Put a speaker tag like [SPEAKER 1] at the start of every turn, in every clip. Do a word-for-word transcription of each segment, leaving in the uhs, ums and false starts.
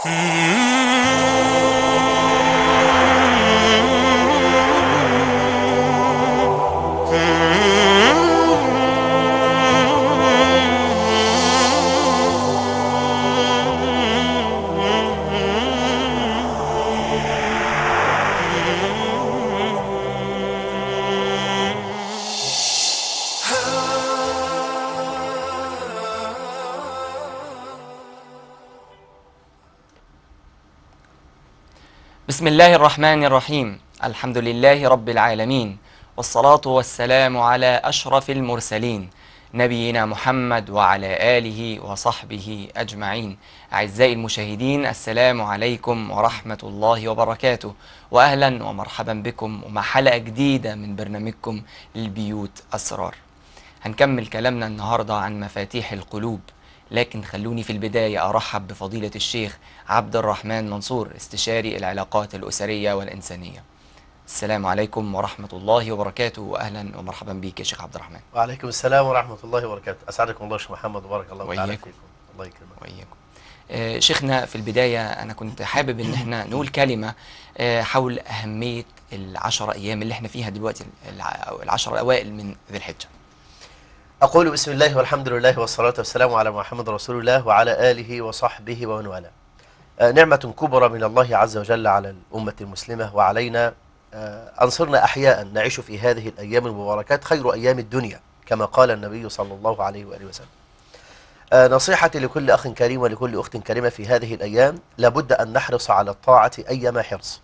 [SPEAKER 1] بسم الله الرحمن الرحيم. الحمد لله رب العالمين، والصلاة والسلام على أشرف المرسلين نبينا محمد وعلى آله وصحبه أجمعين. أعزائي المشاهدين، السلام عليكم ورحمة الله وبركاته، وأهلا ومرحبا بكم ومع حلقة جديدة من برنامجكم البيوت أسرار. هنكمل كلامنا النهاردة عن مفاتيح القلوب، لكن خلوني في البداية أرحب بفضيلة الشيخ عبد الرحمن منصور، استشاري العلاقات الأسرية والإنسانية. السلام عليكم ورحمة الله وبركاته، وأهلا ومرحبا بك يا شيخ عبد الرحمن.
[SPEAKER 2] وعليكم السلام ورحمة الله وبركاته. أسعدكم الله شيخ محمد وبارك الله تعالى
[SPEAKER 1] وإياكم.
[SPEAKER 2] فيكم. الله يكرمك.
[SPEAKER 1] وإياكم. آه شيخنا، في البداية أنا كنت حابب إن احنا نقول كلمة آه حول أهمية العشر أيام اللي احنا فيها دلوقتي، الع- العشر الأوائل من ذي الحجة.
[SPEAKER 2] أقول بسم الله والحمد لله والصلاة والسلام على محمد رسول الله وعلى آله وصحبه ومن والاه. آه، نعمة كبرى من الله عز وجل على الأمة المسلمة وعلينا آه، أن صرنا أحياء نعيش في هذه الأيام المباركات، خير أيام الدنيا كما قال النبي صلى الله عليه وآله وسلم. آه، نصيحتي لكل أخ كريم ولكل أخت كريمة في هذه الأيام، لابد أن نحرص على الطاعة أيما حرص.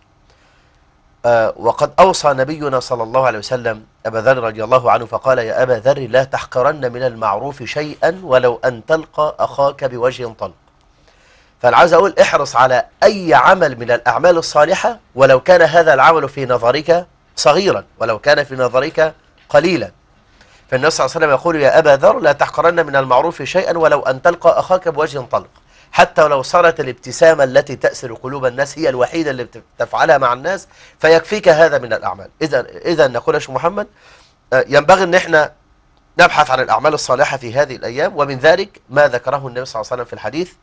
[SPEAKER 2] آه، وقد أوصى نبينا صلى الله عليه وسلم أبا ذر رضي الله عنه فقال: يا أبا ذر، لا تحقرن من المعروف شيئا ولو أن تلقى أخاك بوجه طلق. فأنا عايز أقول احرص على أي عمل من الأعمال الصالحة ولو كان هذا العمل في نظرك صغيرا، ولو كان في نظرك قليلا. فالنبي صلى الله عليه وسلم يقول: يا أبا ذر، لا تحقرن من المعروف شيئا ولو أن تلقى أخاك بوجه طلق. حتى ولو صارت الابتسامة التي تأسر قلوب الناس هي الوحيدة اللي تفعلها مع الناس، فيكفيك هذا من الأعمال. إذا إذا نقول يا شيخ محمد، آه، ينبغي أن احنا نبحث عن الأعمال الصالحة في هذه الأيام، ومن ذلك ما ذكره النبي صلى الله عليه وسلم في الحديث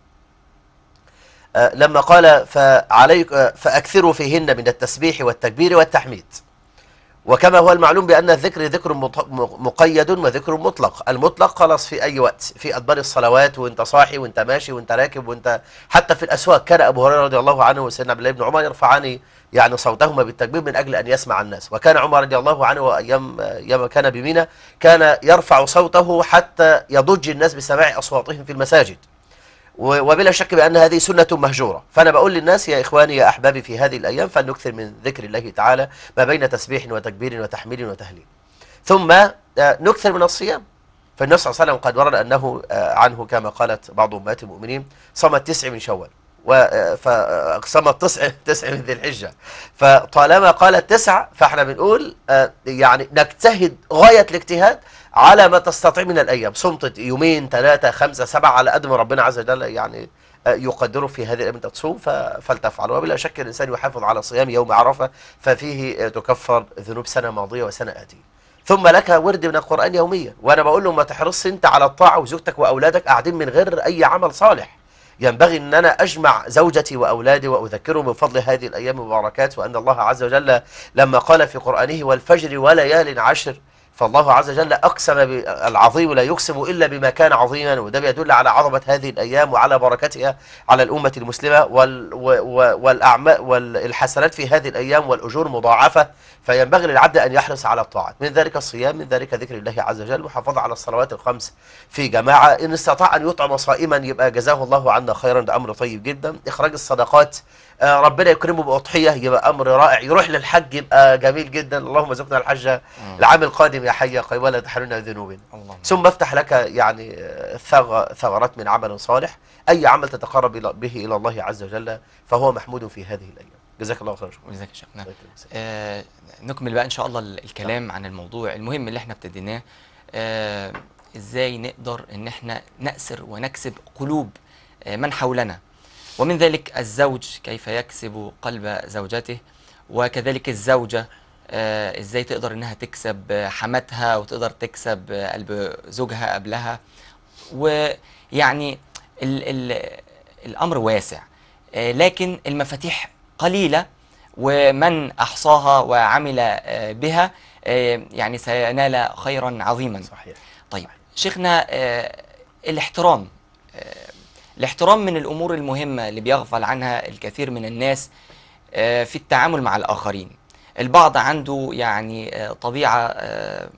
[SPEAKER 2] آه، لما قال: فعليك آه، فأكثروا فيهن من التسبيح والتكبير والتحميد. وكما هو المعلوم بأن الذكر ذكر مط- مقيد وذكر مطلق. المطلق خلاص في أي وقت، في أدبار الصلوات، وانت صاحي وانت ماشي وانت راكب وانت حتى في الأسواق. كان أبو هريرة رضي الله عنه وسيدنا عبد الله بن عمر يرفعان يعني صوتهما بالتكبير من أجل أن يسمع الناس. وكان عمر رضي الله عنه أيام أيام كان بمنى كان يرفع صوته حتى يضج الناس بسماع أصواتهم في المساجد. و- وبلا شك بأن هذه سنة مهجورة. فأنا بقول للناس: يا إخواني يا أحبابي، في هذه الأيام فلنكثر من ذكر الله تعالى ما بين تسبيح وتكبير وتحميل وتهليل. ثم آه، نكثر من الصيام. فالنبي صلى الله عليه وسلم قد ورد أنه آه، عنه كما قالت بعض أمهات المؤمنين: صام التسع من شوال، وصام التسع تسع من ذي الحجة. فطالما قال التسع، فاحنا بنقول آه، يعني نجتهد غاية الاجتهاد على ما تستطيع من الأيام. صمت يومين ثلاثة خمسة سبعة على قد ما ربنا عز وجل يعني آه، يقدره في هذه الأيام أنت تصوم، ف- فلتفعل. وبلا شك الإنسان يحافظ على صيام يوم عرفة، ففيه آه، تكفر ذنوب سنة ماضية وسنة آتية. ثم لك ورد من القرآن يوميا. وأنا بقول له: ما تحرصش أنت على الطاعة وزوجتك وأولادك قاعدين من غير أي عمل صالح. ينبغي أن أنا أجمع زوجتي وأولادي وأذكرهم من فضل هذه الأيام المباركات، وأن الله عز وجل لما قال في قرآنه: والفجر وليال عشر، فالله عز وجل أقسم بالعظيم لا يقسم إلا بما كان عظيما. وده بيدل على عظمة هذه الأيام وعلى بركتها على الأمة المسلمة، وال والأعمال والحسنات في هذه الأيام والأجور مضاعفة. فينبغي للعبد أن يحرص على الطاعات، من ذلك الصيام، من ذلك ذكر الله عز وجل، محافظة على الصلوات الخمس في جماعة. إن استطاع أن يطعم صائما يبقى جزاه الله عنا خيرا، ده أمر طيب جدا. إخراج الصدقات، آه، ربنا يكرمه بأضحية، يبقى أمر رائع. يروح للحج، يبقى جميل جدا. اللهم ارزقنا الحج العام القادم يا حي يا قيوم ولا تحرمنا من ذنوبنا.
[SPEAKER 1] اللهم
[SPEAKER 2] ثم افتح لك يعني آه، ثغ- ثغرات من عمل صالح. أي عمل تتقرب إلى- به إلى الله عز وجل فهو محمود في هذه الأيام. جزاك الله خير.
[SPEAKER 1] وجزاك يا شيخنا.
[SPEAKER 2] الله يكرمك.
[SPEAKER 1] آه نكمل بقى إن شاء الله ال- الكلام عن الموضوع المهم اللي احنا ابتديناه. آه إزاي نقدر إن احنا نأسر ونكسب قلوب آه من حولنا، ومن ذلك الزوج كيف يكسب قلب زوجته، وكذلك الزوجة آه إزاي تقدر إنها تكسب آه، حماتها، وتقدر تكسب آه، قلب زوجها قبلها. ويعني ال ال الأمر واسع. آه، لكن المفاتيح قليلة، ومن أحصاها وعمل آه، بها آه، يعني سينال خيرا عظيما.
[SPEAKER 2] صحيح.
[SPEAKER 1] طيب شيخنا، آه، الاحترام آه، الاحترام من الأمور المهمة اللي بيغفل عنها الكثير من الناس آه، في التعامل مع الآخرين. البعض عنده يعني آه، طبيعة آه،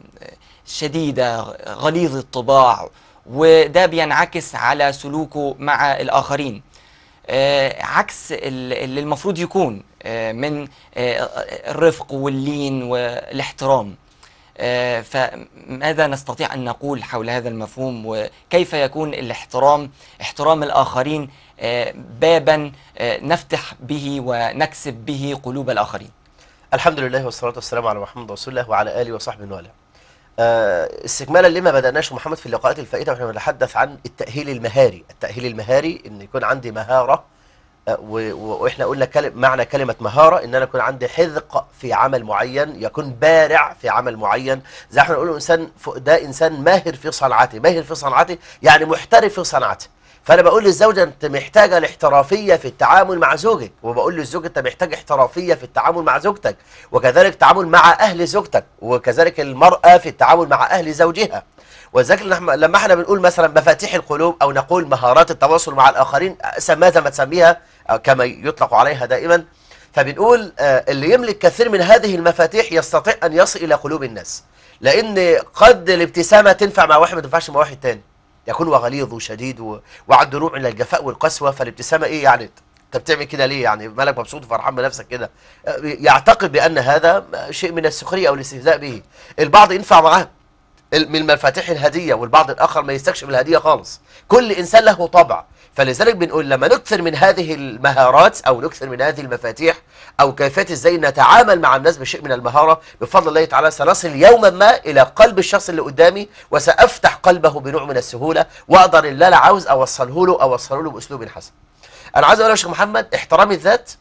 [SPEAKER 1] شديدة غليظ الطباع، وده بينعكس على سلوكه مع الآخرين، آه، عكس ال- اللي المفروض يكون آه، من آه، الرفق واللين والاحترام. آه، فماذا نستطيع أن نقول حول هذا المفهوم، وكيف يكون الاحترام احترام الآخرين آه، بابا آه، نفتح به ونكسب به قلوب الآخرين؟
[SPEAKER 2] الحمد لله والصلاة والسلام على محمد رسول الله وعلى آله وصحبه وآله. آه، استكمالا لما بدأناش محمد في اللقاءات الفائتة، ونحن نتحدث عن التأهيل المهاري. التأهيل المهاري إن يكون عندي مهارة، آه، و- و- وإحنا قلنا كلم معنى كلمة مهارة إن أنا يكون عندي حذق في عمل معين، يكون بارع في عمل معين. زي احنا نقول إنسان ف- ده إنسان ماهر في صنعته، ماهر في صنعته يعني محترف في صنعته. فأنا بقول للزوجة أنت محتاجة الاحترافية في التعامل مع زوجك، وبقول للزوج أنت محتاج احترافية في التعامل مع زوجتك، وكذلك التعامل مع أهل زوجتك، وكذلك المرأة في التعامل مع أهل زوجها. وذلك لما لما احنا بنقول مثلا مفاتيح القلوب او نقول مهارات التواصل مع الاخرين، سماها ما تسميها أو كما يطلق عليها دائما، فبنقول آه، اللي يملك كثير من هذه المفاتيح يستطيع ان يصل الى قلوب الناس. لان قد الابتسامه تنفع مع واحد ما تنفعش مع واحد تاني، يكون وغليظ وشديد و- وعنده نوع من الجفاء والقسوه. فالابتسامه ايه يعني؟ انت بتعمل كده ليه؟ يعني مالك مبسوط وفرحان بنفسك كده؟ آه، يعتقد بان هذا شيء من السخريه او الاستهزاء به. البعض ينفع معاه من مفاتيح الهدية، والبعض الآخر ما يستكشف الهدية خالص. كل إنسان له طبع. فلذلك بنقول لما نكثر من هذه المهارات أو نكثر من هذه المفاتيح أو كيفية إزاي نتعامل مع الناس بشيء من المهارة، بفضل الله تعالى سنصل يوما ما إلى قلب الشخص اللي قدامي، وسأفتح قلبه بنوع من السهولة، وأقدر اللي أنا عاوز أوصله له أوصله له بأسلوب حسن. أنا عايز أقول يا شيخ محمد، احترام الذات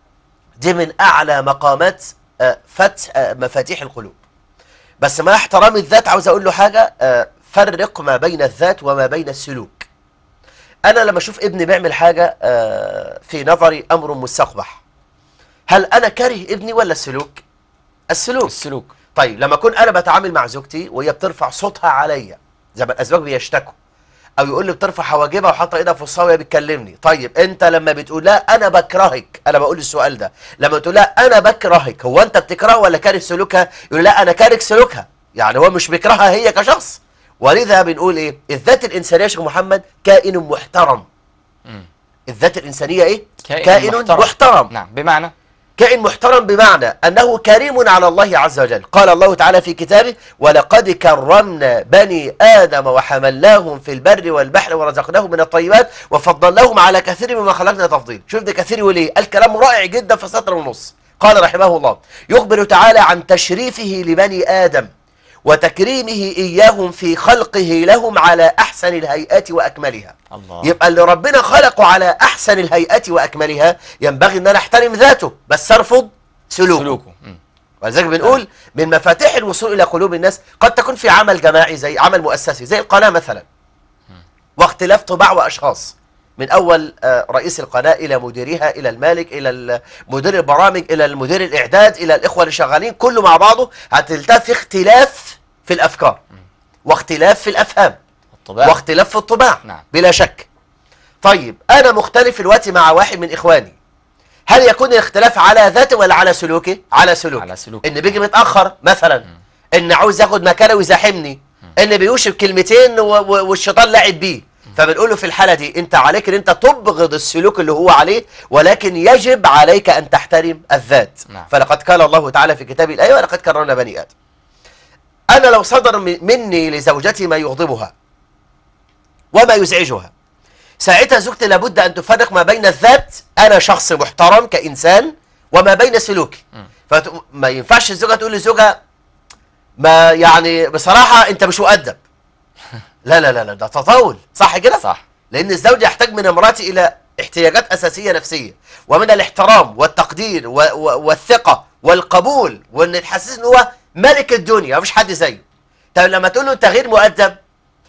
[SPEAKER 2] دي من أعلى مقامات آه، فتح آه، مفاتيح القلوب. بس مع احترام الذات عاوز اقول له حاجه، آه، فرق ما بين الذات وما بين السلوك. انا لما اشوف ابني بيعمل حاجه آه، في نظري امر مستقبح، هل انا كاره ابني ولا السلوك؟ السلوك.
[SPEAKER 1] السلوك.
[SPEAKER 2] طيب لما اكون انا بتعامل مع زوجتي وهي بترفع صوتها عليا، زي ما الازواج بيشتكوا، او يقول لي بترفع حواجبها وحاطه ايدها في وسطها وهي بتكلمني. طيب انت لما بتقول لا انا بكرهك، انا بقول السؤال ده، لما تقول لا انا بكرهك، هو انت بتكرهها ولا كاره سلوكها؟ يقول لا انا كاره سلوكها، يعني هو مش بيكرهها هي كشخص. ولذا بنقول ايه؟ الذات الانسانيه يا شيخ محمد كائن محترم.
[SPEAKER 1] مم.
[SPEAKER 2] الذات الانسانيه ايه؟
[SPEAKER 1] كائن
[SPEAKER 2] كائن
[SPEAKER 1] محترم.
[SPEAKER 2] محترم.
[SPEAKER 1] نعم، بمعنى
[SPEAKER 2] كائن محترم بمعنى أنه كريم على الله عز وجل. قال الله تعالى في كتابه: ولقد كرمنا بني آدم وحملناهم في البر والبحر ورزقناهم من الطيبات وفضلناهم على كثير مما خلقنا تفضيل. شوف ده كثير وليه؟ الكلام رائع جدا في سطر ونص. قال رحمه الله: يخبر تعالى عن تشريفه لبني آدم وتكريمه إياهم في خلقه لهم على أحسن الهيئات وأكملها.
[SPEAKER 1] الله.
[SPEAKER 2] يبقى اللي ربنا خلقه على أحسن الهيئات وأكملها ينبغي أن أنا أحترم ذاته بس أرفض سلوكه,
[SPEAKER 1] سلوكه. مم.
[SPEAKER 2] ولذلك بنقول من مفاتيح الوصول إلى قلوب الناس قد تكون في عمل جماعي زي عمل مؤسسي زي القناة مثلا، واختلاف طباع وأشخاص، من أول آه، رئيس القناة إلى مديرها إلى المالك إلى مدير البرامج إلى المدير الإعداد إلى الإخوة اللي شغالين، كله مع بعضه هتلتقي في اختلاف في الأفكار واختلاف في الأفهام
[SPEAKER 1] الطباع.
[SPEAKER 2] واختلاف في الطباع.
[SPEAKER 1] نعم.
[SPEAKER 2] بلا شك. طيب أنا مختلف الوقت مع واحد من إخواني، هل يكون الاختلاف على ذاته ولا على سلوكه؟ على سلوكه.
[SPEAKER 1] على سلوكه.
[SPEAKER 2] إن بيجي متأخر مثلا، إن عاوز ياخد مكانه ويزاحمني، إن بيوشب كلمتين و- و- والشيطان لاعب بيه. فبنقول له في الحالة دي أنت عليك إن أنت تبغض السلوك اللي هو عليه، ولكن يجب عليك أن تحترم الذات.
[SPEAKER 1] نعم.
[SPEAKER 2] فلقد قال الله تعالى في كتابه الآية: ولقد كرمنا بني آدم. أنا لو صدر من- مني لزوجتي ما يغضبها وما يزعجها، ساعتها زوجتي لابد أن تفرق ما بين الذات، أنا شخص محترم كإنسان، وما بين سلوكي. فما ينفعش الزوجة تقول لزوجها ما يعني بصراحة أنت مش مؤدب. لا لا لا لا، ده تطاول، صح كده؟
[SPEAKER 1] صح.
[SPEAKER 2] لأن الزوج يحتاج من امرأته إلى احتياجات أساسية نفسية، ومن الاحترام والتقدير و و والثقة والقبول، وإن تحسس إن هو ملك الدنيا مفيش حد زيه. طب لما تقول له أنت غير مؤدب،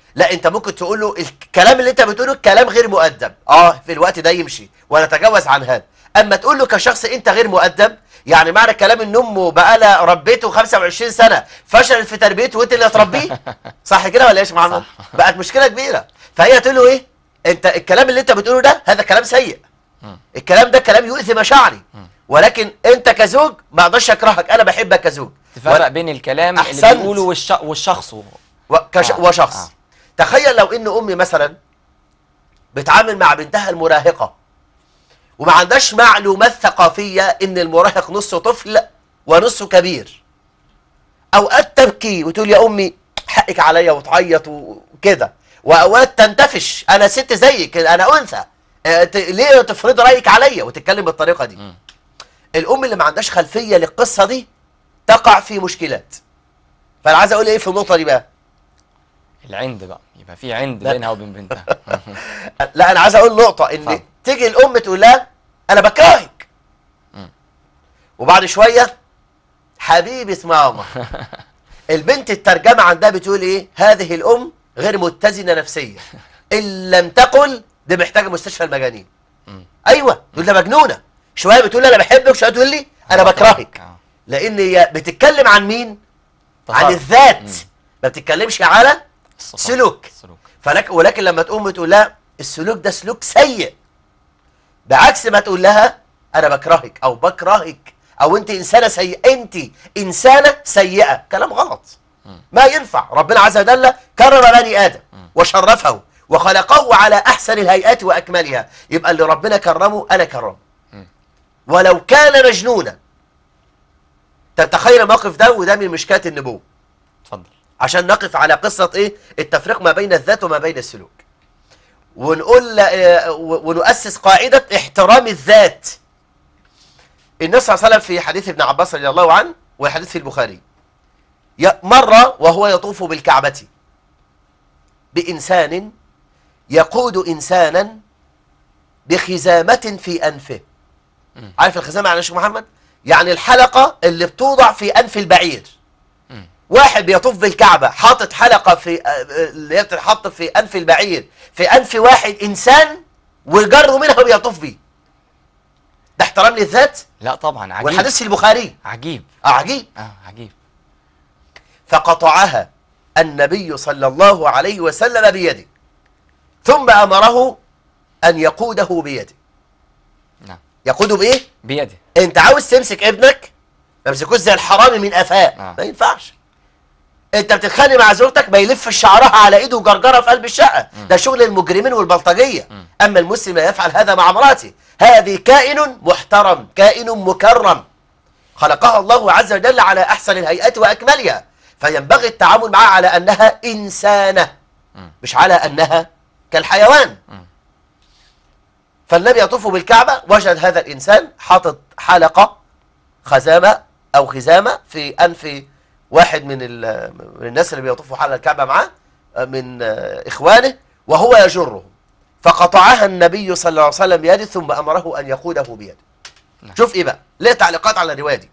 [SPEAKER 2] لا، انت ممكن تقول له الكلام اللي انت بتقوله كلام غير مؤدب، اه في الوقت ده يمشي ونتجاوز عن هذا. اما تقول له كشخص انت غير مؤدب، يعني معنى كلام ان امه بقالها ربيته خمسة وعشرين سنه فشلت في تربيته وانت اللي هتربيه، صح كده ولا ايش يا محمد؟ بقت مشكله كبيره. فهي تقول له ايه؟ انت الكلام اللي انت بتقوله ده هذا كلام سيء، الكلام ده كلام يؤذي مشاعري، ولكن انت كزوج ما اقدرش اكرهك، انا بحبك كزوج.
[SPEAKER 1] تفرق بين الكلام
[SPEAKER 2] أحسنت.
[SPEAKER 1] اللي بيقوله والش... والشخص و...
[SPEAKER 2] وكش...
[SPEAKER 1] آه.
[SPEAKER 2] وشخص
[SPEAKER 1] آه.
[SPEAKER 2] تخيل لو ان امي مثلا بتعامل مع بنتها المراهقه وما عندهاش معلومات ثقافيه ان المراهق نصه طفل ونصه كبير، اوقات تبكي وتقول يا امي حقك عليا وتعيط وكده، واوقات تنتفش انا ست زيك انا انثى، آه، ت- ليه تفرض رايك عليا وتتكلم بالطريقه دي؟
[SPEAKER 1] مم.
[SPEAKER 2] الام اللي ما عندهاش خلفيه للقصه دي تقع في مشكلات. فانا عايز اقول ايه في النقطه دي بقى؟
[SPEAKER 1] العند بقى، يبقى في عند
[SPEAKER 2] لا.
[SPEAKER 1] بينها وبين بنتها.
[SPEAKER 2] لا، انا عايز اقول نقطه ان
[SPEAKER 1] اتفضل.
[SPEAKER 2] تيجي الام تقول لها انا بكرهك،
[SPEAKER 1] مم.
[SPEAKER 2] وبعد شويه حبيبه ماما. البنت الترجمه عندها بتقول ايه؟ هذه الام غير متزنه نفسيا، ان لم تقل دي محتاجه مستشفى المجانين.
[SPEAKER 1] مم.
[SPEAKER 2] ايوه تقول ده مجنونه، شويه بتقول لي انا بحبك وشويه تقول لي انا بكرهك،
[SPEAKER 1] آه.
[SPEAKER 2] لان هي بتتكلم عن مين؟ عن
[SPEAKER 1] تصرف.
[SPEAKER 2] الذات،
[SPEAKER 1] مم.
[SPEAKER 2] ما بتتكلمش على
[SPEAKER 1] الصفات.
[SPEAKER 2] سلوك.
[SPEAKER 1] السلوك.
[SPEAKER 2] فلك ولكن لما تقوم تقول لها السلوك ده سلوك سيء، بعكس ما تقول لها انا بكرهك او بكرهك او انت انسانه سيئه، انت انسانه سيئه، كلام غلط ما ينفع. ربنا عز وجل كرم بني ادم وشرفه وخلقه على احسن الهيئات واكملها، يبقى اللي ربنا كرمه انا كرمه ولو كان مجنونا. تتخيل الموقف ده، وده من مشكات النبوه،
[SPEAKER 1] اتفضل.
[SPEAKER 2] عشان نقف على قصة ايه التفريق ما بين الذات وما بين السلوك، ونقول آه، ونؤسس قاعدة احترام الذات. النبي صلى الله عليه وسلم في حديث ابن عباس رضي الله عنه وحديث في البخاري، مرة وهو يطوف بالكعبة بإنسان يقود إنسانا بخزامة في أنفه.
[SPEAKER 1] مم.
[SPEAKER 2] عارف الخزامة يعني يا شيخ محمد؟ يعني الحلقة اللي بتوضع في أنف البعير.
[SPEAKER 1] مم.
[SPEAKER 2] واحد بيطوف بالكعبة حاطط حلقة في اللي هي بتتحط في أنف البعير في أنف واحد إنسان وجره منها وبيطوف بيه. ده احترام للذات؟
[SPEAKER 1] لا طبعا عجيب.
[SPEAKER 2] والحديث في البخاري.
[SPEAKER 1] عجيب.
[SPEAKER 2] اه عجيب.
[SPEAKER 1] اه عجيب.
[SPEAKER 2] فقطعها النبي صلى الله عليه وسلم بيده، ثم أمره أن يقوده بيده.
[SPEAKER 1] نعم.
[SPEAKER 2] يقوده بإيه؟
[SPEAKER 1] بيده.
[SPEAKER 2] أنت عاوز تمسك ابنك ما تمسكوش زي الحرامي من قفاه.
[SPEAKER 1] آه.
[SPEAKER 2] ما ينفعش. انت بتتخانق مع زوجتك ما يلفش شعرها على ايده وجرجره في قلب الشقه، ده شغل المجرمين والبلطجيه.
[SPEAKER 1] م.
[SPEAKER 2] اما المسلم لا يفعل هذا مع امراته، هذه كائن محترم، كائن مكرم، خلقها الله عز وجل على احسن الهيئات واكملها، فينبغي التعامل معها على انها انسانه
[SPEAKER 1] م.
[SPEAKER 2] مش على انها كالحيوان.
[SPEAKER 1] م.
[SPEAKER 2] فالنبي يطوف بالكعبه وجد هذا الانسان حاطط حلقه خزامه او خزامه في انف واحد من, من الناس اللي بيطوفوا حول الكعبة معاه من إخوانه وهو يجره، فقطعها النبي صلى الله عليه وسلم بيده ثم أمره أن يقوده بيده.
[SPEAKER 1] نعم.
[SPEAKER 2] شوف إيه بقى، ليه تعليقات على الرواية دي.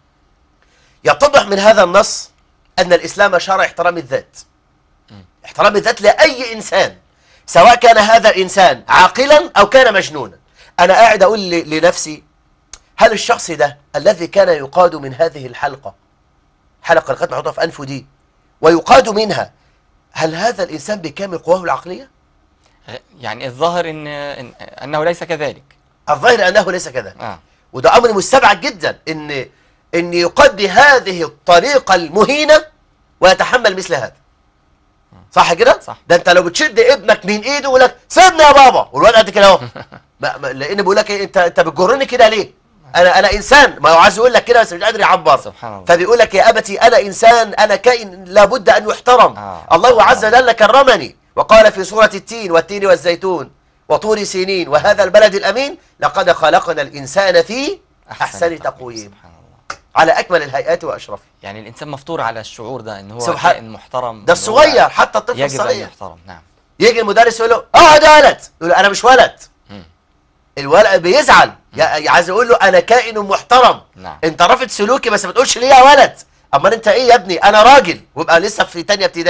[SPEAKER 2] يتضح من هذا النص أن الإسلام شرع احترام الذات، احترام الذات لأي إنسان، سواء كان هذا الإنسان عاقلا أو كان مجنونا. أنا قاعد أقول لنفسي هل الشخص ده الذي كان يقاد من هذه الحلقة، حلقة لغاية محطوطة في أنفه دي ويقاد منها، هل هذا الإنسان بكامل قواه العقلية؟
[SPEAKER 1] يعني الظاهر إن, إن أنه ليس كذلك.
[SPEAKER 2] الظاهر أنه ليس كذلك.
[SPEAKER 1] آه.
[SPEAKER 2] وده أمر مستبعد جدا إن إن يقاد بهذه الطريقة المهينة ويتحمل مثل هذا. صح كده؟
[SPEAKER 1] صح.
[SPEAKER 2] ده أنت لو بتشد ابنك من إيده ويقول لك سيبني يا بابا والواد قد كده أهو. لأن بيقول لك إيه، أنت أنت بتجرني كده ليه؟ أنا أنا إنسان، ما هو عايز يقول لك كده بس مش قادر يعبر.
[SPEAKER 1] سبحان الله.
[SPEAKER 2] فبيقول لك يا أبتي أنا إنسان، أنا كائن لابد أن يحترم.
[SPEAKER 1] آه.
[SPEAKER 2] الله عز وجل كرمني وقال في سورة التين والتين والزيتون وطور سينين وهذا البلد الأمين لقد خلقنا الإنسان في أحسن تقويم،
[SPEAKER 1] سبحان الله،
[SPEAKER 2] على أكمل الهيئات وأشرفها.
[SPEAKER 1] يعني الإنسان مفطور على الشعور ده إن هو
[SPEAKER 2] سبحان-
[SPEAKER 1] كائن محترم.
[SPEAKER 2] ده
[SPEAKER 1] إن هو
[SPEAKER 2] الصغير حتى الطفل
[SPEAKER 1] يجب أن
[SPEAKER 2] الصغير.
[SPEAKER 1] يحترم. نعم.
[SPEAKER 2] يجي المدرس يقول له اه ده ولد، يقول له انا مش ولد.
[SPEAKER 1] مم.
[SPEAKER 2] الولد بيزعل، يا- عايز يقول له انا كائن محترم.
[SPEAKER 1] نعم.
[SPEAKER 2] انت رافض سلوكي بس ما تقولش ليه يا ولد. اما انت ايه يا ابني، انا راجل، ويبقى لسه في تانية ابتدائي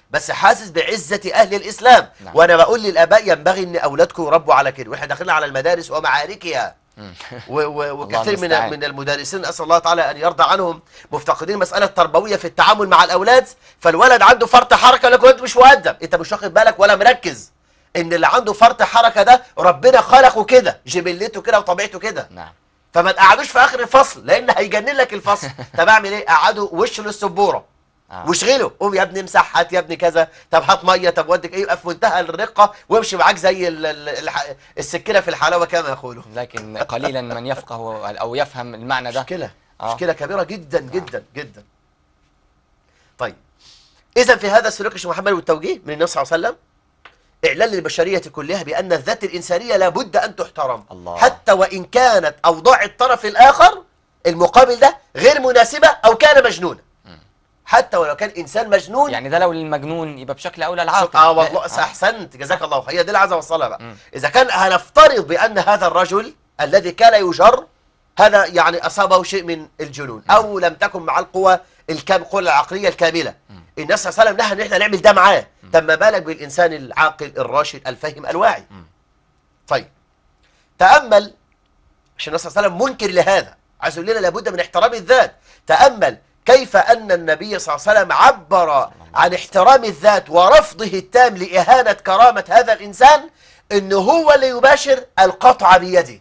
[SPEAKER 2] بس حاسس بعزة أهل الإسلام.
[SPEAKER 1] نعم.
[SPEAKER 2] وأنا بقول للآباء ينبغي أن أولادكم يربوا على كده، وإحنا داخلين على المدارس ومعاركها.
[SPEAKER 1] مم.
[SPEAKER 2] و- و- وكثير من
[SPEAKER 1] المستعان.
[SPEAKER 2] من المدرسين أسأل الله تعالى أن يرضى عنهم مفتقدين مسألة تربوية في التعامل مع الأولاد. فالولد عنده فرط حركة لكن أنت مش مؤدب، أنت مش واخد بالك ولا مركز إن اللي عنده فرط حركة ده ربنا خلقه كده، جبلته كده وطبيعته كده.
[SPEAKER 1] نعم.
[SPEAKER 2] فما تقعدوش في آخر الفصل لأن هيجنن لك الفصل. طب أعمل إيه؟ قعدوا وشه للسبورة
[SPEAKER 1] آه.
[SPEAKER 2] واشغله، قوم يا ابني امسح، هات يا ابني كذا، طب هات ميه، طب ودك ايه، يبقى في منتهى الرقه وامشي معاك زي ال- ال- الح- السكينه في الحلاوه كما يقولوا.
[SPEAKER 1] لكن قليلا من يفقه أو يفهم المعنى ده.
[SPEAKER 2] مشكله
[SPEAKER 1] آه.
[SPEAKER 2] مشكله كبيره جدا جدا جدا. طيب اذا في هذا السلوك يا شيخ محمد والتوجيه من النبي صلى الله عليه وسلم اعلان للبشريه كلها بان الذات الانسانيه لابد ان تحترم،
[SPEAKER 1] الله.
[SPEAKER 2] حتى وان كانت اوضاع الطرف الاخر المقابل ده غير مناسبه او كان مجنونا. حتى ولو كان انسان مجنون.
[SPEAKER 1] يعني ده لو للمجنون يبقى بشكل اولى العاقل.
[SPEAKER 2] اه والله
[SPEAKER 1] آه.
[SPEAKER 2] احسنت جزاك الله خير، هي دي اللي عايز اوصلها بقى.
[SPEAKER 1] مم.
[SPEAKER 2] اذا كان هنفترض بان هذا الرجل الذي كان يجر هذا يعني اصابه شيء من الجنون او لم تكن مع القوى الكام القوى العقليه الكامله، النبي صلى الله عليه وسلم نهى ان احنا نعمل ده معاه، طب ما بالك بالانسان العاقل الراشد الفاهم الواعي. طيب تامل، عشان النبي صلى الله عليه وسلم منكر لهذا، عايز يقول لنا لابد من احترام الذات. تامل كيف أن النبي صلى الله عليه وسلم عبر عن احترام الذات ورفضه التام لإهانة كرامة هذا الإنسان، إنه هو اللي يباشر القطع بيده.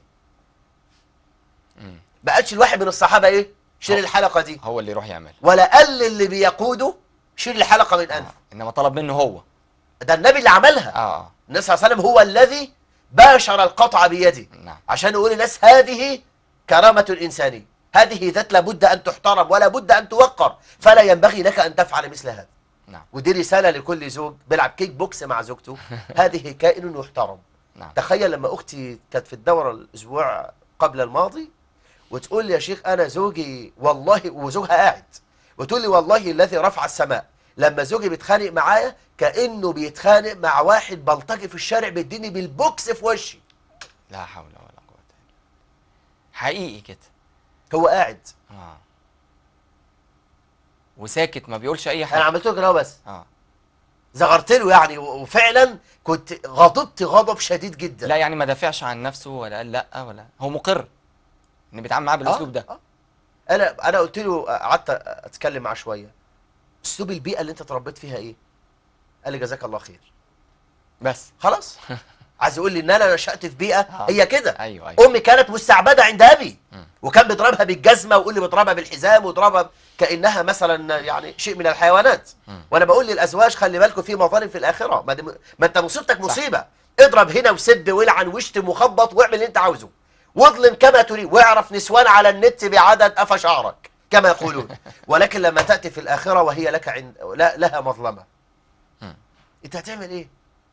[SPEAKER 2] بقتش الواحد من الصحابة إيه؟ شيل الحلقة دي،
[SPEAKER 1] هو اللي يروح يعمل،
[SPEAKER 2] ولا قال اللي بيقوده شيل الحلقة من أنفه.
[SPEAKER 1] آه. إنما طلب منه هو.
[SPEAKER 2] ده النبي اللي عملها.
[SPEAKER 1] آه.
[SPEAKER 2] النبي صلى الله عليه وسلم هو الذي باشر القطع بيده.
[SPEAKER 1] نعم.
[SPEAKER 2] عشان يقول للناس هذه كرامة إنسانية، هذه ذات لابد أن تحترم ولا بد أن توقر، فلا ينبغي لك أن تفعل مثل هذا.
[SPEAKER 1] نعم.
[SPEAKER 2] ودي رسالة لكل زوج بيلعب كيك بوكس مع زوجته، هذه كائن يحترم.
[SPEAKER 1] نعم.
[SPEAKER 2] تخيل لما أختي كانت في الدورة الأسبوع قبل الماضي وتقول لي يا شيخ أنا زوجي والله، وزوجها قاعد، وتقول لي والله الذي رفع السماء لما زوجي بيتخانق معايا كأنه بيتخانق مع واحد بلطجي في الشارع بيديني بالبوكس في وشي.
[SPEAKER 1] لا حول ولا قوة إلا بالله. حقيقي كده.
[SPEAKER 2] هو قاعد
[SPEAKER 1] آه. وساكت ما بيقولش أي
[SPEAKER 2] أنا
[SPEAKER 1] حاجة.
[SPEAKER 2] عملت له كده بس
[SPEAKER 1] آه.
[SPEAKER 2] زغرت له يعني، وفعلا كنت غضبت غضب شديد جدا.
[SPEAKER 1] لا يعني ما دافعش عن نفسه ولا قال لا، ولا هو مقر إن بيتعامل معاه بالأسلوب ده.
[SPEAKER 2] آه. انا انا قلت له، قعدت اتكلم معاه شويه، اسلوب البيئه اللي انت اتربيت فيها ايه؟ قال لي جزاك الله خير.
[SPEAKER 1] بس
[SPEAKER 2] خلاص. عايز يقول لي ان انا نشأت في بيئه
[SPEAKER 1] آه.
[SPEAKER 2] هي كده.
[SPEAKER 1] أيوه أيوه.
[SPEAKER 2] امي كانت مستعبده عند ابي،
[SPEAKER 1] مم.
[SPEAKER 2] وكان بيضربها بالجزمه ويقول لي بيضربها بالحزام ويضربها كانها مثلا يعني شيء من الحيوانات.
[SPEAKER 1] مم.
[SPEAKER 2] وانا بقول للازواج خلي بالكم في مظالم في الاخره، ما, دي ما انت مصيبتك مصيبه. اضرب هنا وسب والعن واشتم وخبط واعمل اللي انت عاوزه، واظلم كما تريد، واعرف نسوان على النت بعدد قفا شعرك كما يقولون. ولكن لما تاتي في الاخره وهي لك عند لا لها مظلمه،
[SPEAKER 1] مم.
[SPEAKER 2] انت هتعمل ايه؟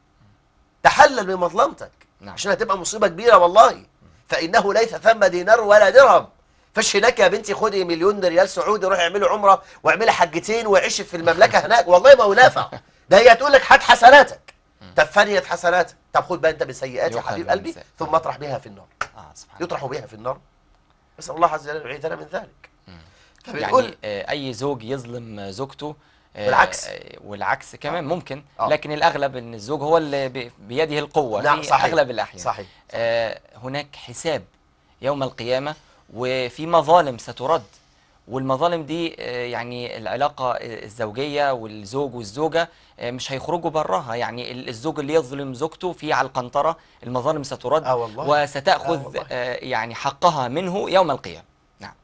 [SPEAKER 2] تحلل من مظلمتك.
[SPEAKER 1] نعم.
[SPEAKER 2] عشان هتبقى مصيبه كبيره والله. فانه ليس ثم دينار ولا درهم. فش هناك يا بنتي خدي مليون ريال سعودي روحي اعملي عمره واعملي حجتين وعيشي في المملكه هناك، والله ما هو نافع. ده هي تقول لك هات حسناتك، طب فنيت حسناتك، طب خد بقى انت بسيئاتي يا
[SPEAKER 1] يؤخذ
[SPEAKER 2] حبيب
[SPEAKER 1] من
[SPEAKER 2] قلبي
[SPEAKER 1] سيئات.
[SPEAKER 2] ثم اطرح بها في النار.
[SPEAKER 1] آه سبحان الله.
[SPEAKER 2] يطرح بها في النار. نسال الله عز وجل ان يعيذنا من ذلك.
[SPEAKER 1] مم.
[SPEAKER 2] فبنقول
[SPEAKER 1] يعني آه، أي زوج يظلم زوجته آه،
[SPEAKER 2] والعكس.
[SPEAKER 1] آه، والعكس كمان
[SPEAKER 2] آه.
[SPEAKER 1] ممكن.
[SPEAKER 2] آه.
[SPEAKER 1] لكن الأغلب إن الزوج هو اللي بي- بيده القوة
[SPEAKER 2] نعم
[SPEAKER 1] في
[SPEAKER 2] صحيح.
[SPEAKER 1] أغلب الأحيان.
[SPEAKER 2] صحيح.
[SPEAKER 1] آه، هناك حساب يوم القيامة، وفي مظالم سترد، والمظالم دي آه، يعني العلاقة الزوجية والزوج والزوجة آه، مش هيخرجوا براها. يعني ال- الزوج اللي يظلم زوجته في على القنطرة المظالم سترد
[SPEAKER 2] آه والله. آه
[SPEAKER 1] وستأخذ
[SPEAKER 2] والله.
[SPEAKER 1] آه، يعني حقها منه يوم القيامة. نعم.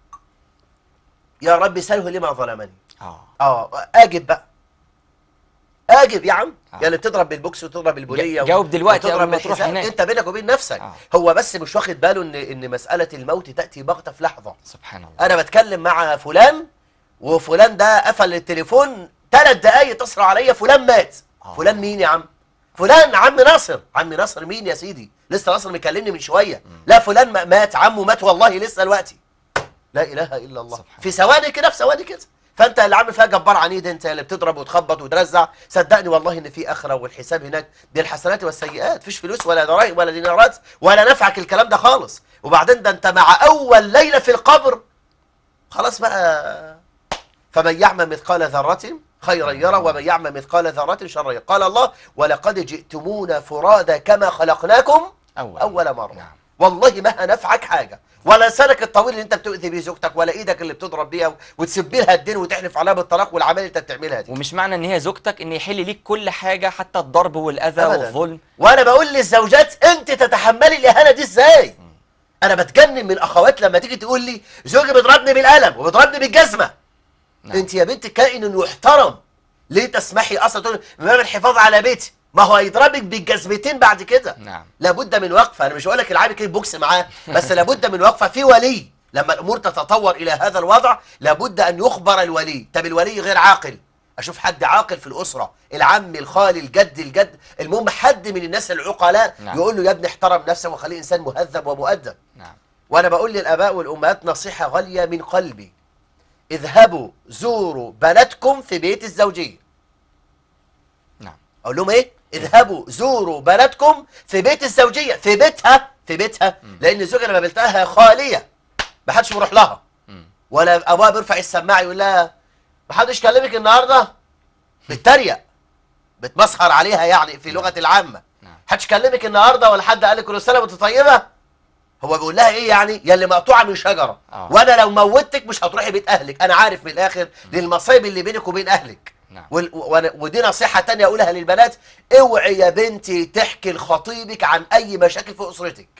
[SPEAKER 2] يا رب سله لما ظلمني.
[SPEAKER 1] آه.
[SPEAKER 2] اه اجب بقى، اجب يا عم.
[SPEAKER 1] آه.
[SPEAKER 2] يا اللي بتضرب بالبوكس وتضرب بالبوليه
[SPEAKER 1] جاوب دلوقتي
[SPEAKER 2] وتضرب
[SPEAKER 1] قبل ما تروح
[SPEAKER 2] بالحزام،
[SPEAKER 1] هناك.
[SPEAKER 2] انت بينك وبين نفسك.
[SPEAKER 1] آه.
[SPEAKER 2] هو بس مش واخد باله ان ان مساله الموت تاتي بغته في لحظه.
[SPEAKER 1] سبحان الله.
[SPEAKER 2] انا بتكلم مع فلان وفلان ده قفل التليفون ثلاث دقايق اتصل عليا فلان مات.
[SPEAKER 1] آه.
[SPEAKER 2] فلان مين يا عم؟ فلان عم ناصر. عم ناصر مين يا سيدي؟ لسه ناصر مكلمني من شويه. لا فلان ما- مات، عمه مات والله لسه دلوقتي. لا اله الا الله.
[SPEAKER 1] سبحان
[SPEAKER 2] في ثواني كده، في ثواني كده. فانت اللي عامل فيها جبار عنيد، انت اللي بتضرب وتخبط وترزع. صدقني والله ان في اخره، والحساب هناك دي الحسنات والسيئات، مفيش فلوس ولا دراهم ولا دينارات ولا نفعك الكلام ده خالص. وبعدين ده انت مع اول ليله في القبر خلاص بقى. فمن يعمل مثقال ذره خيرا يرى ومن يعمل مثقال ذرة شرا يرى. قال الله ولقد جئتمونا فرادى كما خلقناكم
[SPEAKER 1] أول,
[SPEAKER 2] أول مرة.
[SPEAKER 1] نعم.
[SPEAKER 2] والله ما هنفعك حاجة، ولا لسانك الطويل اللي انت بتؤذي بيه زوجتك، ولا ايدك اللي بتضرب بيها وتسبي لها الدين وتحلف عليها بالطلاق والعمال اللي انت بتعملها دي.
[SPEAKER 1] ومش معنى ان هي زوجتك ان يحل ليك كل حاجه، حتى الضرب والاذى
[SPEAKER 2] أبداً.
[SPEAKER 1] والظلم.
[SPEAKER 2] وانا بقول للزوجات انت تتحملي الاهانه دي ازاي؟ انا بتجنن من الاخوات لما تيجي تقول لي زوجي بيضربني بالقلم وبيضربني بالجزمه.
[SPEAKER 1] نعم.
[SPEAKER 2] انت يا بنت كائن يحترم، ليه تسمحي اصلا تقول من باب الحفاظ على بيتي؟ ما هو هيضربك بالجزمتين بعد كده.
[SPEAKER 1] نعم.
[SPEAKER 2] لابد من وقفه، انا مش هقول لك العبي كده بوكس معاه، بس لابد من وقفه في ولي. لما الامور تتطور الى هذا الوضع لابد ان يخبر الولي. طب الولي غير عاقل، اشوف حد عاقل في الاسره، العم الخال الجد الجد، المهم حد من الناس العقلاء.
[SPEAKER 1] نعم.
[SPEAKER 2] يقول له يا ابني احترم نفسك وخليه انسان مهذب ومؤدب.
[SPEAKER 1] نعم.
[SPEAKER 2] وانا بقول للاباء والامهات نصيحه غاليه من قلبي، اذهبوا زوروا بناتكم في بيت الزوجيه.
[SPEAKER 1] نعم.
[SPEAKER 2] اقول لهم ايه؟ اذهبوا زوروا بناتكم في بيت الزوجيه، في بيتها في بيتها
[SPEAKER 1] م.
[SPEAKER 2] لان الزوجه لما بلتها خاليه ما حدش بيروح لها،
[SPEAKER 1] م.
[SPEAKER 2] ولا ابوها بيرفع السماعه يقول لها ما حدش كلمك النهارده، بتتريق بتمسخر عليها يعني في لغه العامه.
[SPEAKER 1] نعم.
[SPEAKER 2] حدش كلمك النهارده ولا حد قال لك كل سنه وانت طيبه؟ هو بيقول لها ايه يعني؟ يا اللي مقطوعه من شجره.
[SPEAKER 1] آه.
[SPEAKER 2] وانا لو موتك مش هتروحي بيت اهلك، انا عارف من الاخر للمصايب اللي بينك وبين اهلك.
[SPEAKER 1] نعم.
[SPEAKER 2] وال- و- ودي نصيحه تانية اقولها للبنات، اوعي يا بنتي تحكي لخطيبك عن اي مشاكل في اسرتك.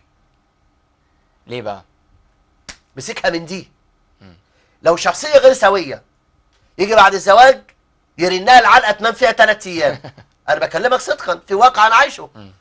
[SPEAKER 1] ليه بقى؟
[SPEAKER 2] مسكها من دي.
[SPEAKER 1] مم.
[SPEAKER 2] لو شخصيه غير سويه يجي بعد الزواج يرنها العلقه تنام فيها ثلاث ايام. انا بكلمك صدقا في واقع انا عايشه.
[SPEAKER 1] مم.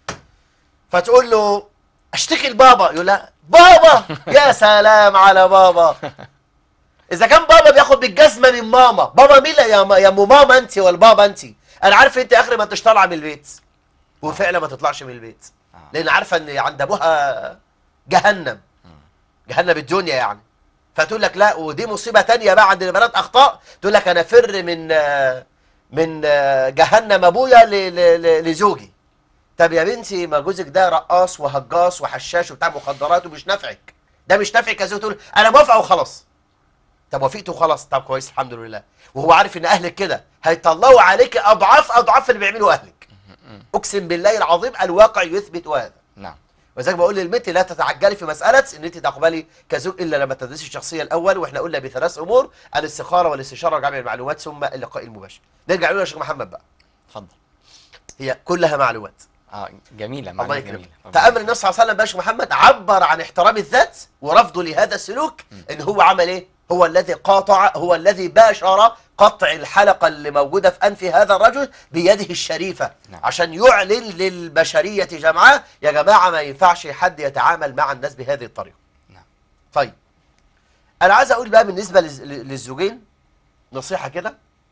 [SPEAKER 2] فتقول له اشتكي لبابا، يقول لها بابا يا سلام على بابا. اذا كان بابا بياخد بالجزمه من ماما، بابا مين يا ما يا ام ماما انت ولا بابا انت؟ انا عارف انت اخر ما انتش طالعه من البيت، وفعلا ما تطلعش من البيت
[SPEAKER 1] آه.
[SPEAKER 2] لان عارفه ان عند ابوها جهنم، جهنم الدنيا يعني. فتقول لك لا، ودي مصيبه تانية بقى عند البنات اخطاء، تقول لك انا فر من آه، من آه، جهنم ابويا ل- ل- ل- لزوجي. طب يا بنتي ما جوزك ده رقاص وهجاص وحشاش وبتاع مخدرات ومش نافعك، ده مش نافعك يا زوج، تقول انا موافقه وخلاص. طب وافقت وخلاص، طب كويس الحمد لله، وهو عارف ان اهلك كده هيطلعوا عليك اضعاف اضعاف اللي بيعملوا اهلك. اقسم بالله العظيم الواقع يثبت هذا.
[SPEAKER 1] نعم.
[SPEAKER 2] وذلك بقول للبنت لا تتعجلي في مساله ان انت تقبلي كزوج الا لما تدرسي الشخصيه الاول، واحنا قلنا بثلاث امور: الاستخاره والاستشاره وجمع المعلومات ثم اللقاء المباشر. نرجع نقول يا شيخ محمد بقى،
[SPEAKER 1] اتفضل.
[SPEAKER 2] هي كلها معلومات.
[SPEAKER 1] اه جميله،
[SPEAKER 2] الله
[SPEAKER 1] معلومات
[SPEAKER 2] يكرمك.
[SPEAKER 1] جميله.
[SPEAKER 2] تأمل النبي صلى الله عليه وسلم باشا محمد عبر عن احترام الذات ورفضه لهذا السلوك، ان هو عمل ايه؟ هو الذي قاطع، هو الذي باشر قطع الحلقة اللي موجودة في أنف هذا الرجل بيده الشريفة.
[SPEAKER 1] نعم.
[SPEAKER 2] عشان يعلن للبشرية جمعاء يا جماعة ما ينفعش حد يتعامل مع الناس بهذه الطريقة.
[SPEAKER 1] نعم.
[SPEAKER 2] طيب أنا عايز أقول بقى بالنسبة للز- للزوجين نصيحة كده،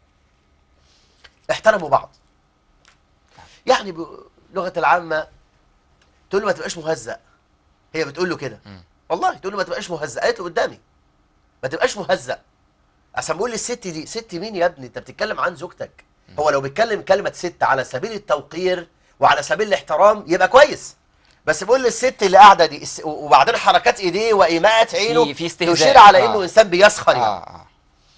[SPEAKER 2] احترموا بعض. يعني بلغة العامة تقول له ما تبقاش مهزأ، هي بتقول له كده
[SPEAKER 1] مم.
[SPEAKER 2] والله، تقول له ما تبقاش مهزأ، قالت له قدامي ما تبقاش مهزأ. عشان بقول للست دي، ست مين يا ابني؟ انت بتتكلم عن زوجتك. هو لو بيتكلم كلمة ست على سبيل التوقير وعلى سبيل الاحترام يبقى كويس، بس بقول للست اللي قاعدة دي الس- وبعدين حركات ايديه وايماءات عينه
[SPEAKER 1] في- في استهزاء.
[SPEAKER 2] تشير على
[SPEAKER 1] آه.
[SPEAKER 2] انه انسان بيسخر يعني.
[SPEAKER 1] اه اه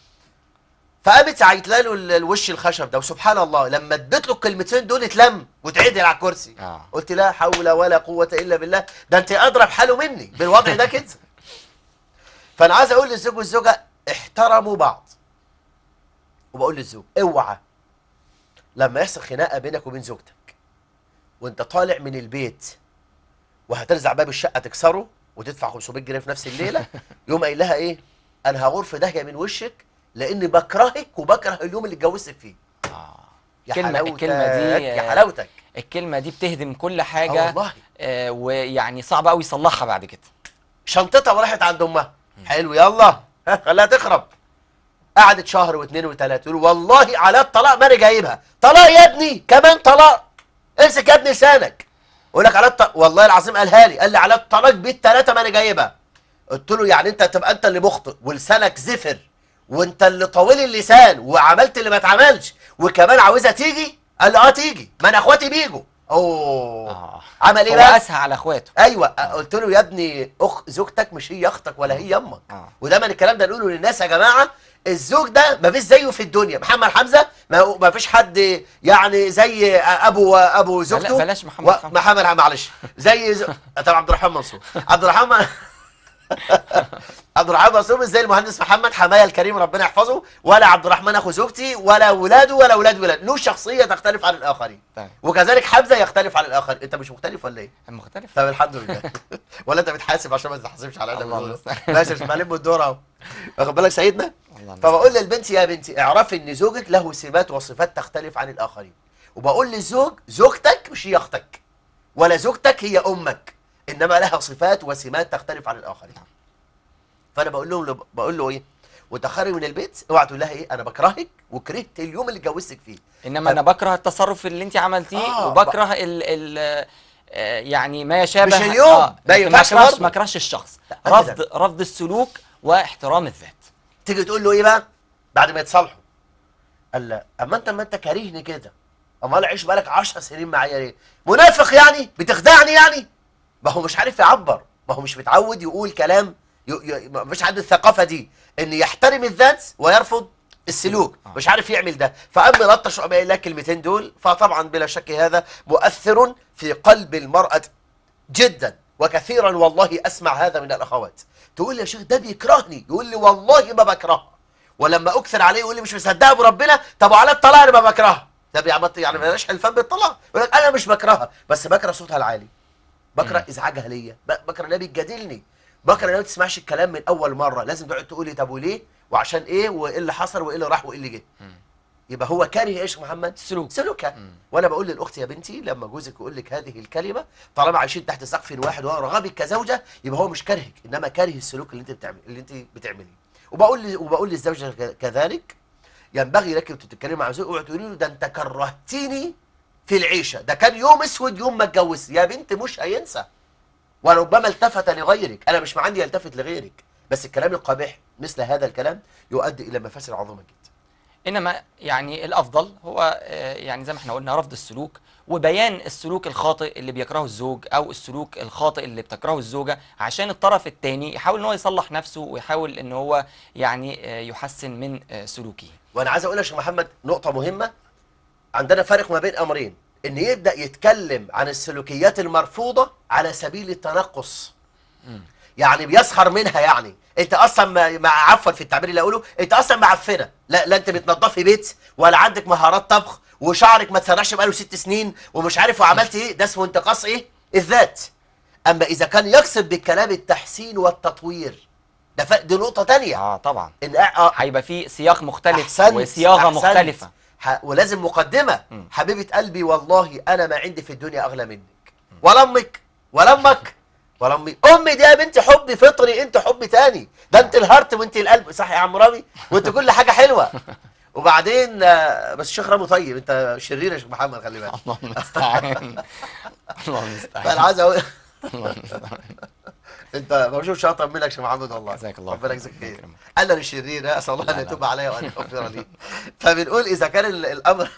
[SPEAKER 2] فقامت عيت له ال- الوش الخشب ده، وسبحان الله لما اديت له الكلمتين دول اتلم واتعدل على الكرسي.
[SPEAKER 1] آه.
[SPEAKER 2] قلت لا حول ولا قوة الا بالله، ده انت اضرب حاله مني بالوضع ده كده. فانا عايز اقول للزوج والزوجة احترموا بعض، وبقول للزوج اوعى لما يحصل خناقة بينك وبين زوجتك وانت طالع من البيت وهترزع باب الشقة تكسره وتدفع خمسمائة جنيه في نفس الليلة، يوم قايل لها ايه؟ انا هغور في داهية من وشك لاني بكرهك وبكره اليوم اللي اتجوزتك فيه.
[SPEAKER 1] اه
[SPEAKER 2] يا
[SPEAKER 1] كلمة-
[SPEAKER 2] حلاوتك
[SPEAKER 1] الكلمة دي،
[SPEAKER 2] يا
[SPEAKER 1] آه،
[SPEAKER 2] حلاوتك.
[SPEAKER 1] الكلمه دي بتهدم كل
[SPEAKER 2] اه
[SPEAKER 1] حاجه.
[SPEAKER 2] والله
[SPEAKER 1] آه ويعني صعب قوي يصلحها بعد كده.
[SPEAKER 2] شنطتها وراحت عند امها، حلو يلا ها خليها تخرب. قعدت شهر واثنين وثلاثه تقول والله على الطلاق ما انا جايبها. طلاق يا ابني؟ كمان طلاق؟ امسك يا ابني لسانك. يقول لك على الطلاق، والله العظيم قالها لي، قال لي على الطلاق بالثلاثه ما انا جايبها. قلت له يعني انت تبقى انت اللي مخطئ ولسانك زفر وانت اللي طويل اللسان وعملت اللي ما اتعملش وكمان عاوزها تيجي؟ قال لي اه تيجي، ما انا اخواتي بيجوا. اوه
[SPEAKER 1] اه
[SPEAKER 2] عمل ايه
[SPEAKER 1] هو
[SPEAKER 2] بقى؟
[SPEAKER 1] اسهى على اخواته.
[SPEAKER 2] ايوه قلت له يا ابني اخ زوجتك مش هي اختك ولا هي امك.
[SPEAKER 1] آه.
[SPEAKER 2] ودايما الكلام ده نقوله للناس يا جماعه، الزوج ده ما فيش زيه في الدنيا. محمد حمزه ما ما فيش حد يعني زي ابو ابو زوجته.
[SPEAKER 1] بلاش محمد حمزه.
[SPEAKER 2] محمد معلش زي ز... طب عبد الرحمن منصور. عبد الرحمن عبد الرحمن منصور مش زي المهندس محمد حمايه الكريم ربنا يحفظه، ولا عبد الرحمن اخو زوجتي، ولا ولاده، ولا ولاد ولاد. له شخصيه تختلف عن الاخرين.
[SPEAKER 1] طيب.
[SPEAKER 2] وكذلك حمزه يختلف عن الاخرين. انت مش مختلف ولا ايه؟
[SPEAKER 1] مختلف.
[SPEAKER 2] طب الحمد لله. ولا انت بتحاسب عشان ما تحاسبش على
[SPEAKER 1] الله
[SPEAKER 2] ادب.
[SPEAKER 1] المستعان.
[SPEAKER 2] ماشي مش معلم الدور اهو. واخد بالك سيدنا؟
[SPEAKER 1] الله
[SPEAKER 2] فبقول للبنت يا بنتي اعرفي ان زوجك له سمات وصفات تختلف عن الاخرين. وبقول للزوج زوجتك مش هي اختك، ولا زوجتك هي امك، انما لها صفات وسمات تختلف عن الاخرين. فانا بقول لهم بقول له ايه؟ وتخرج من البيت اوعى تقول لها ايه انا بكرهك وكرهت اليوم اللي اتجوزتك فيه.
[SPEAKER 1] انما انا بكره التصرف اللي انت عملتيه. آه وبكره ال ال آه يعني ما يشابه.
[SPEAKER 2] مش اليوم.
[SPEAKER 1] آه
[SPEAKER 2] ما ينفعش برضه.
[SPEAKER 1] ما اكرهش الشخص. رفض رفض السلوك واحترام الذات.
[SPEAKER 2] تيجي تقول له ايه بقى بعد ما يتصالحوا؟ قال لا اما انت ما انت كارهني كده، امال عيش بالك عشر سنين معايا ليه؟ منافق يعني؟ بتخدعني يعني؟ ما هو مش عارف يعبر، ما هو مش متعود يقول كلام. مفيش عنده الثقافه دي ان يحترم الذات ويرفض السلوك. آه. مش عارف يعمل ده، فقام لطش وقام قايل لك الكلمتين دول. فطبعا بلا شك هذا مؤثر في قلب المراه جدا، وكثيرا والله اسمع هذا من الاخوات. تقول لي يا شيخ ده بيكرهني، يقول لي والله ما بكرهه، ولما اكثر عليه يقول لي مش مصدقه بربنا. طب وعلى الطلاق انا ما بكرهها. طب يعني بلاش حلفان بالطلاق. يقول لك انا مش بكرهها بس بكره صوتها العالي، بكره ازعاجها ليا، بكره انها بتجادلني، بكره انها ما تسمعش الكلام من اول مره، لازم تقعد تقول لي طب وليه وعشان ايه وايه اللي حصل وايه اللي راح وايه اللي جه. يبقى هو كاره ايش يا محمد؟
[SPEAKER 1] سلوك
[SPEAKER 2] سلوكها. وانا بقول للاخت يا بنتي لما جوزك يقول لك هذه الكلمه طالما عايشين تحت سقف واحد وهو رغبك كزوجه، يبقى هو مش كارهك انما كاره السلوك اللي انت بتعمل اللي انت بتعمليه. وبقول وبقول للزوجه كذلك ينبغي لك انت تتكلمي مع زوجك اوعي تقولي له ده انت كرهتيني في العيشه، ده كان يوم اسود يوم ما اتجوزت. يا بنت مش هينسى وربما التفت لغيرك. انا مش عندي يلتفت لغيرك، بس الكلام القبيح مثل هذا الكلام يؤدي الى مفاسد عظيمه جدا.
[SPEAKER 1] انما يعني الافضل هو يعني زي ما احنا قلنا رفض السلوك وبيان السلوك الخاطئ اللي بيكرهه الزوج او السلوك الخاطئ اللي بتكرهه الزوجه، عشان الطرف الثاني يحاول ان هو يصلح نفسه ويحاول ان هو يعني يحسن من سلوكه.
[SPEAKER 2] وانا عايز اقول يا شيخ محمد نقطه مهمه. عندنا فرق ما بين امرين، ان يبدا يتكلم عن السلوكيات المرفوضه على سبيل التنقص. م. يعني بيسخر منها، يعني انت اصلا مع عفوا في التعبير اللي اقوله انت اصلا معفنه، لا لا انت بتنظفي بيت ولا عندك مهارات طبخ وشعرك ما اتسرحش بقاله ست سنين ومش عارف وعملت ايه، ده اسمه انتقاص ايه؟ الذات. اما اذا كان يقصد بالكلام التحسين والتطوير ده ف... دي نقطه ثانيه.
[SPEAKER 1] اه طبعا
[SPEAKER 2] ان اه
[SPEAKER 1] هيبقى في سياق مختلف
[SPEAKER 2] أحسنت
[SPEAKER 1] وصياغه
[SPEAKER 2] أحسنت
[SPEAKER 1] مختلفه.
[SPEAKER 2] ح... ولازم مقدمه. م. حبيبه قلبي والله انا ما عندي في الدنيا اغلى منك ولا امك ولا امك ولا امي. امي دي يا بنتي حب فطري، انت حب تاني، ده انت الهارت وانت القلب، صح يا عم رامي؟ وانت كل حاجه حلوه. وبعدين بس الشيخ رامي طيب، انت شرير يا شيخ محمد خلي بالك.
[SPEAKER 1] الله المستعان. الله المستعان.
[SPEAKER 2] فانا عايز اقول
[SPEAKER 1] الله المستعان.
[SPEAKER 2] انت ما بشوفش اطر منك يا شيخ محمد والله.
[SPEAKER 1] جزاك الله
[SPEAKER 2] ربنا يجزاك خير. انا اللي شرير، اسال الله ان يتوب عليا وان يغفر لي. فبنقول اذا كان الامر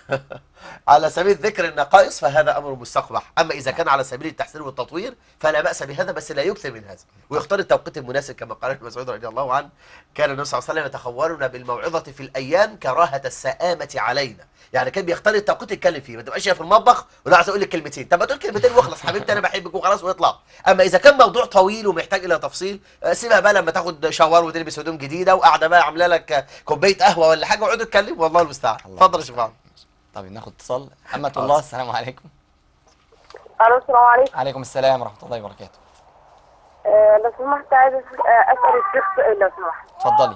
[SPEAKER 2] على سبيل ذكر النقائص فهذا امر مستقبح، اما اذا كان على سبيل التحسين والتطوير فلا باس بهذا، بس لا يكثر من هذا ويختار التوقيت المناسب كما قال ابن مسعود رضي الله عنه كان النبي صلى الله عليه وسلم يتخولنا بالموعظه في الايام كراهه السآمه علينا. يعني كان بيختار التوقيت يتكلم فيه، ما تبقاش في المطبخ ولا عايز اقول لك كلمتين، طب ما تقول كلمتين واخلص حبيبتي انا بحبك وخلاص ويطلع. اما اذا كان موضوع طويل ومحتاج الى تفصيل سيبها بقى لما تاخد شاور وتلبس هدوم جديده وقاعده بقى عامله لك كوبايه قهوه ولا حاجه واقعدوا اتكلموا والله المستعان. اتفضل يا شيخ محمد.
[SPEAKER 1] طيب ناخد اتصال. أمة الله السلام عليكم.
[SPEAKER 3] الو السلام عليكم.
[SPEAKER 1] عليكم السلام ورحمه الله وبركاته.
[SPEAKER 3] أه لو سمحت عايز اسال الشيخ سؤال لو سمحت.
[SPEAKER 1] اتفضلي.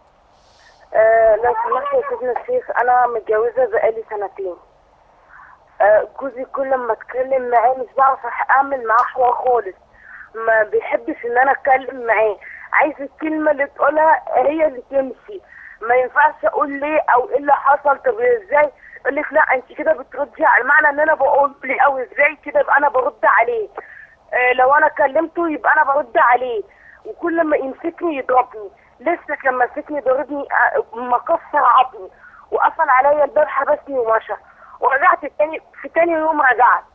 [SPEAKER 3] أه لو سمحت يا سيدنا الشيخ انا متجوزه بقالي سنتين. أه جوزي كل ما اتكلم معاه مش بعرف اعمل معاه حوار خالص، ما بيحبش ان انا اتكلم معاه، عايز الكلمه اللي تقولها هي اللي تمشي، ما ينفعش اقول ليه او ايه اللي حصل طب ازاي، يقول لك لا انت كده بتردي على معنى ان انا بقول لي او ازاي كده يبقى انا برد عليه. أه لو انا كلمته يبقى انا برد عليه، وكل ما يمسكني يضربني، لسه لما مسكني ضربني مكسر عظمي وقفل عليا الباب حبسني ومشى، ورجعت تاني في تاني يوم رجعت.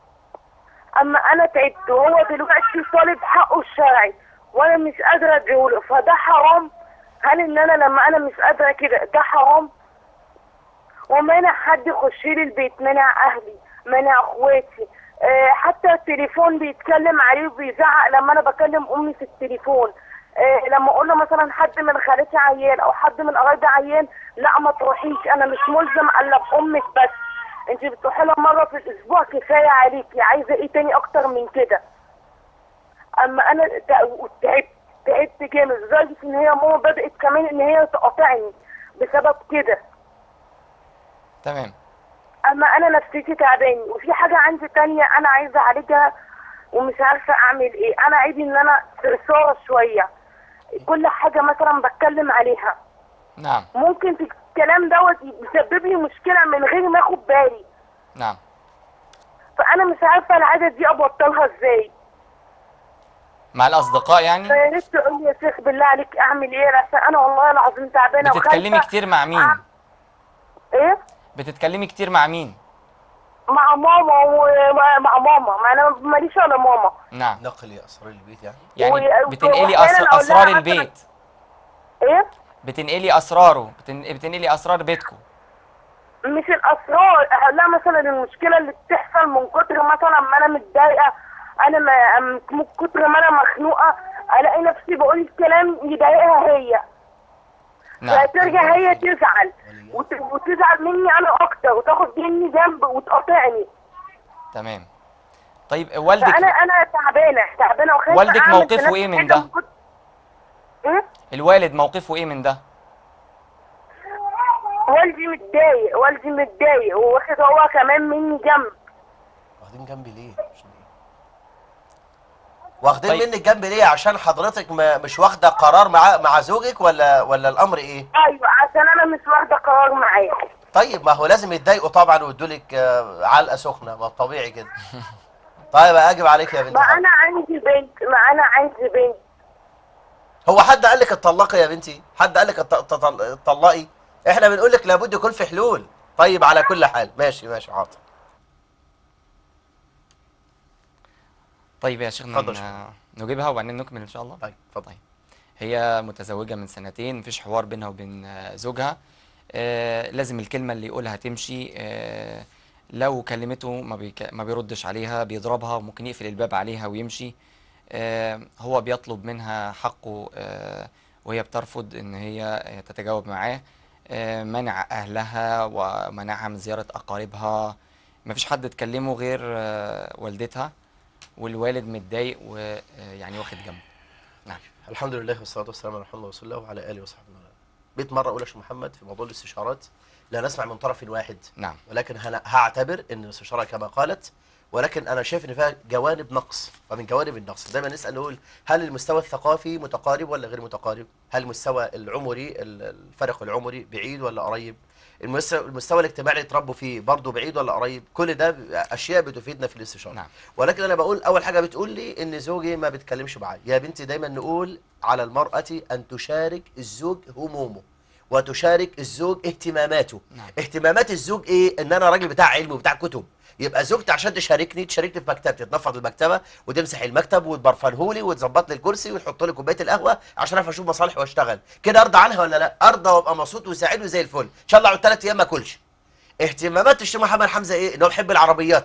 [SPEAKER 3] اما انا تعبت وهو دلوقتي طالب حقه الشرعي وانا مش قادره اديهوله، فده حرام هل ان انا لما انا مش قادره كده ده حرام؟ ومانع حد يخش لي البيت، مانع اهلي، مانع اخواتي، أه حتى التليفون بيتكلم عليه وبيزعق لما انا بكلم امي في التليفون. أه لما اقول له مثلا حد من خالتي عيان او حد من قرايبي عيان، لا ما تروحيش، انا مش ملزم الا بامك بس، انت بتروحي لها مره في الاسبوع كفايه عليكي، عايزه ايه تاني اكتر من كده؟ اما انا تع- تعبت تعبت جامد لدرجه ان هي ماما بدات كمان ان هي تقاطعني بسبب كده.
[SPEAKER 1] تمام.
[SPEAKER 3] اما انا نفسيتي تعباني، وفي حاجه عندي تانية انا عايزه اعالجها ومش عارفه اعمل ايه. انا عيبي ان انا صرصاره شويه، كل حاجه مثلا بتكلم عليها
[SPEAKER 1] نعم.
[SPEAKER 3] ممكن في الكلام دوت يسبب لي مشكله من غير ما اخد بالي.
[SPEAKER 1] نعم.
[SPEAKER 3] فانا مش عارفه العاده دي ابطلها ازاي.
[SPEAKER 1] مع الأصدقاء يعني؟
[SPEAKER 3] فيا ريت تقول لي يا شيخ بالله عليك اعمل ايه، عشان انا والله العظيم تعبانه
[SPEAKER 1] بتتكلمي
[SPEAKER 3] وخايفه.
[SPEAKER 1] كتير مع مين؟
[SPEAKER 3] ايه؟
[SPEAKER 1] بتتكلمي كتير مع مين؟
[SPEAKER 3] مع ماما ومع مع ماما، ما انا ماليش الا ماما.
[SPEAKER 1] نعم.
[SPEAKER 2] نقل اسرار البيت يعني.
[SPEAKER 1] يعني
[SPEAKER 3] و-
[SPEAKER 1] بتنقلي
[SPEAKER 3] وأحياناً
[SPEAKER 1] أسر...
[SPEAKER 3] أقول لها
[SPEAKER 1] أسرار
[SPEAKER 3] مثلاً-
[SPEAKER 1] البيت،
[SPEAKER 3] ايه؟
[SPEAKER 1] بتنقلي أسراره، بتن... بتنقلي أسرار بيتكم.
[SPEAKER 3] مش الاسرار، اقول لها مثلا المشكله اللي بتحصل من كتر مثلا ما انا متضايقه، انا ما من كتر ما انا مخنوقه الاقي نفسي بقول الكلام يضايقها هي.
[SPEAKER 1] نعم.
[SPEAKER 3] فترجع هي تزعل وت- وتزعل مني انا اكتر وتاخد مني جنب وتقاطعني.
[SPEAKER 1] تمام. طيب والدك
[SPEAKER 3] فانا انا تعبانه تعبانه وخايفه
[SPEAKER 1] والدك
[SPEAKER 3] اعمل في
[SPEAKER 1] موقفه
[SPEAKER 3] نفسي
[SPEAKER 1] ايه من
[SPEAKER 3] حاجة
[SPEAKER 1] ده؟
[SPEAKER 3] كتر- ايه؟
[SPEAKER 1] الوالد موقفه ايه من ده؟
[SPEAKER 3] والدي متضايق، والدي متضايق وواخد هو كمان مني جنب.
[SPEAKER 2] واخدين جنبي ليه؟ عشان ايه؟ واخدين
[SPEAKER 1] طيب.
[SPEAKER 2] منك جنب ليه؟ عشان حضرتك ما مش واخده قرار مع مع زوجك ولا ولا الامر ايه؟
[SPEAKER 3] ايوه عشان انا مش واخده قرار معاه.
[SPEAKER 2] طيب ما هو لازم يتضايقوا طبعا ويدوا لك آه، علقه سخنه، ما طبيعي كده. طيب اجب عليك يا بنت
[SPEAKER 3] ما
[SPEAKER 2] حاج.
[SPEAKER 3] انا عندي بنت ما انا عندي بنت
[SPEAKER 2] هو حد قال لك اتطلقي يا بنتي؟ حد قال لك ات- ات- اتطلقي؟ احنا بنقول لك لابد يكون في حلول. طيب على كل حال ماشي ماشي حاضر.
[SPEAKER 1] طيب يا شيخنا
[SPEAKER 2] اتفضل
[SPEAKER 1] ن-
[SPEAKER 2] شكرا.
[SPEAKER 1] نجيبها وبعدين نكمل ان شاء الله.
[SPEAKER 2] طيب اتفضل.
[SPEAKER 1] طيب. هي متزوجة من سنتين، مفيش حوار بينها وبين آه، زوجها. آه، لازم الكلمة اللي يقولها تمشي. آه، لو كلمته ما, بيك... ما بيردش عليها، بيضربها وممكن يقفل الباب عليها ويمشي. آه، هو بيطلب منها حقه، آه، وهي بترفض ان هي آه، تتجاوب معاه. آه، منع اهلها ومنعها من زيارة اقاربها. مفيش حد تكلمه غير آه، والدتها، والوالد متضايق ويعني واخد جنبه. نعم.
[SPEAKER 2] الحمد لله والصلاه والسلام على محمد رسول الله وعلى اله وصحبه وسلم. بيت مره اقول يا شيخ محمد في موضوع الاستشارات لا نسمع من طرف واحد.
[SPEAKER 1] نعم.
[SPEAKER 2] ولكن هن- هعتبر ان الاستشاره كما قالت، ولكن انا شايف ان فيها جوانب نقص. فمن جوانب النقص دايما نسال نقول هل المستوى الثقافي متقارب ولا غير متقارب؟ هل المستوى العمري ال- الفرق العمري بعيد ولا قريب؟ المستوى المستوى الاجتماعي اللي اتربوا فيه برضه بعيد ولا قريب؟ كل ده اشياء بتفيدنا في الاستشاره.
[SPEAKER 1] نعم.
[SPEAKER 2] ولكن انا بقول اول حاجه بتقول لي ان زوجي ما بيتكلمش معايا. يا بنتي دايما نقول على المراه ان تشارك الزوج همومه وتشارك الزوج اهتماماته.
[SPEAKER 1] نعم.
[SPEAKER 2] اهتمامات الزوج ايه؟ ان انا راجل بتاع علم وبتاع كتب، يبقى زوجتي عشان تشاركني تشاركني في مكتبتي، تنفض المكتبه وتمسح المكتب وتبرفنه لي وتظبط لي الكرسي وتحط لي كوبايه القهوه عشان اعرف اشوف مصالحي واشتغل. كده ارضى عنها ولا لا؟ ارضى وابقى مبسوط وسعيد وزي الفل. ان شاء الله اقعد ثلاث ايام ما اكلش. اهتمامات الشيخ محمد حمزه ايه؟ ان هو بيحب العربيات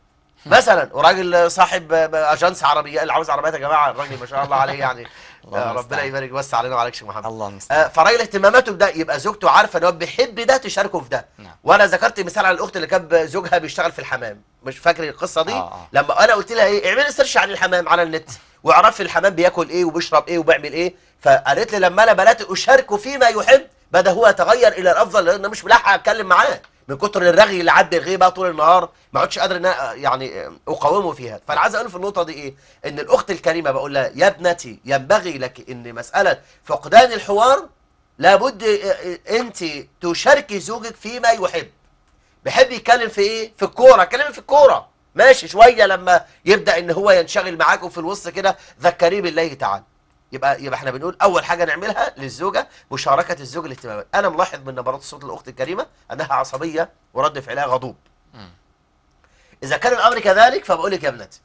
[SPEAKER 2] مثلا، وراجل صاحب اجنس عربيات. اللي عاوز عربيات يا جماعه الراجل ما شاء الله عليه يعني.
[SPEAKER 1] الله
[SPEAKER 2] آه، ربنا
[SPEAKER 1] المستعان.
[SPEAKER 2] يبارك بس علينا وعليك شيخ محمد.
[SPEAKER 1] الله
[SPEAKER 2] آه،
[SPEAKER 1] المستعان.
[SPEAKER 2] فراجل اهتماماته بده، يبقى زوجته عارفه ان هو بيحب ده تشاركه في ده.
[SPEAKER 1] نعم.
[SPEAKER 2] وانا ذكرت مثال على الاخت اللي كان زوجها بيشتغل في الحمام، مش فاكر القصه دي؟
[SPEAKER 1] آه، آه.
[SPEAKER 2] لما انا قلت لها ايه؟ اعملي سيرش عن الحمام على النت واعرفي الحمام بياكل ايه وبيشرب ايه وبيعمل ايه. فقالت لي لما انا بدات اشاركه فيما يحب بدا هو يتغير الى الافضل، لان أنا مش ملاحق اتكلم معاه من كتر الرغي اللي عدى الغيبه طول النهار، ما عدتش قادر ان أنا يعني اقاومه فيها. فانا عايز اقول في النقطه دي ايه؟ ان الاخت الكريمه بقول لها يا ابنتي ينبغي لك ان مساله فقدان الحوار لابد انت تشاركي زوجك فيما يحب. بيحب يتكلم في ايه؟ في الكوره، اتكلمي في الكوره ماشي شويه، لما يبدا ان هو ينشغل معاك وفي الوسط كده ذكريه بالله تعالى. يبقى يبقى احنا بنقول اول حاجه نعملها للزوجه مشاركه الزوج الاهتمامات. انا ملاحظ من نبرات الصوت الاخت الكريمه انها عصبيه ورد فعلها غضوب.
[SPEAKER 1] مم.
[SPEAKER 2] اذا كان الامر كذلك فبقول لك يا ابنتي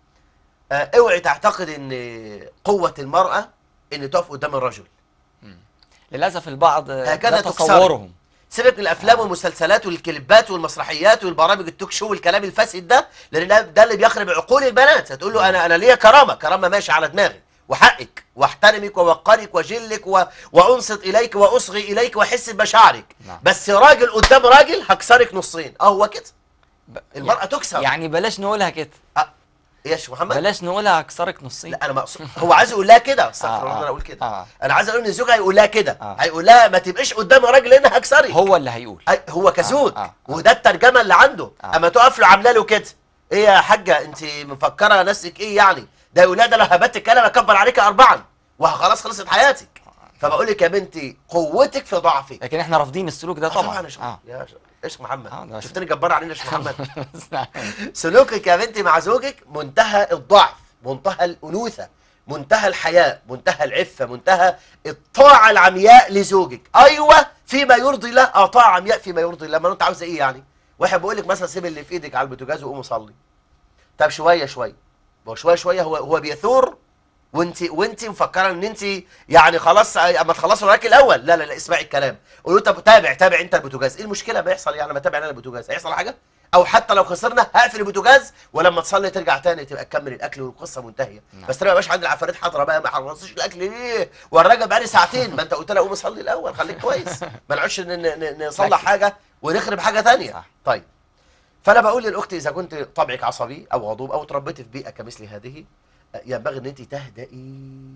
[SPEAKER 2] آه، اوعي تعتقد ان قوه المراه ان تقف قدام الرجل.
[SPEAKER 1] للاسف البعض
[SPEAKER 2] هكذا
[SPEAKER 1] ده تصورهم.
[SPEAKER 2] سيبك من الافلام
[SPEAKER 1] آه.
[SPEAKER 2] والمسلسلات والكليبات والمسرحيات والبرامج التوك شو والكلام الفاسد ده، لان ده, ده اللي بيخرب عقول البنات. هتقول له انا انا ليا كرامه، كرامه ماشي على دماغي وحقك، واحترمك ووقرك وجلك و... وانصت اليك واصغي اليك واحس بمشاعرك.
[SPEAKER 1] نعم.
[SPEAKER 2] بس راجل قدام راجل هكسرك نصين. اه هو كده
[SPEAKER 1] ب...
[SPEAKER 2] المراه
[SPEAKER 1] يعني
[SPEAKER 2] تكسر.
[SPEAKER 1] يعني بلاش نقولها كده.
[SPEAKER 2] أه. ايه يا شيخ محمد؟
[SPEAKER 1] بلاش نقولها هكسرك نصين.
[SPEAKER 2] لا انا مقصود هو عايز يقول لها كده. استغفر الله
[SPEAKER 1] آه،
[SPEAKER 2] انا
[SPEAKER 1] آه،
[SPEAKER 2] اقول كده.
[SPEAKER 1] آه.
[SPEAKER 2] انا عايز اقول ان الزوج هيقول لها كده.
[SPEAKER 1] آه.
[SPEAKER 2] هيقول لها ما تبقيش قدام راجل لان هكسرك.
[SPEAKER 1] هو اللي هيقول.
[SPEAKER 2] أي- هو كزوج.
[SPEAKER 1] آه، آه، آه.
[SPEAKER 2] وده الترجمه اللي عنده.
[SPEAKER 1] آه.
[SPEAKER 2] اما تقف له عامله له كده، ايه يا حاجه انت مفكره نفسك ايه يعني؟ ده يقول لها ده لو هبتك انا اكبر عليك اربعا وخلاص خلصت حياتك. فبقول لك يا بنتي قوتك في ضعفك.
[SPEAKER 1] لكن احنا رافضين السلوك ده
[SPEAKER 2] آه
[SPEAKER 1] طبعا.
[SPEAKER 2] يا شيخ
[SPEAKER 1] اه
[SPEAKER 2] يا شيخ محمد.
[SPEAKER 1] آه، ده
[SPEAKER 2] شفتني جبار علينا يا شيخ محمد.
[SPEAKER 1] نعم.
[SPEAKER 2] سلوكك يا بنتي مع زوجك منتهى الضعف، منتهى الأنوثة، منتهى الحياء، منتهى العفة، منتهى الطاعة العمياء لزوجك. أيوة فيما يرضي الله. اه طاعة عمياء فيما يرضي الله. ما انت عاوز ايه يعني؟ واحد بيقول لك مثلا سيب اللي في ايدك على البوتاجاز وقوم صلي. طب شوية شوية، هو شوية شوية هو هو بيثور، وانت وانت مفكره ان انت يعني خلاص اما تخلصوا الراكب الاول. لا لا لا اسمعي الكلام. قولوا طب تابع تابع انت البوتاجاز. ايه المشكله ما يحصل يعني ما تابع انا البوتاجاز؟ هيحصل حاجه؟ او حتى لو خسرنا هقفل البوتاجاز ولما تصلي ترجع تاني تبقى تكمل الاكل والقصه منتهيه.
[SPEAKER 1] نعم.
[SPEAKER 2] بس انا ما بقاش عندي العفاريت حاضره بقى ما حرصتش الاكل ليه والراجل بقالي ساعتين. ما انت قلت لها قوم صلي الاول خليك كويس، ما نقعدش ن- ن- نصلح حاجه ونخرب حاجه ثانيه.
[SPEAKER 1] صح.
[SPEAKER 2] طيب فانا بقول للاخت اذا كنت طبعك عصبي او غضوب او تربيتي في بيئه كمثل هذه، ينبغي ان انت تهدئي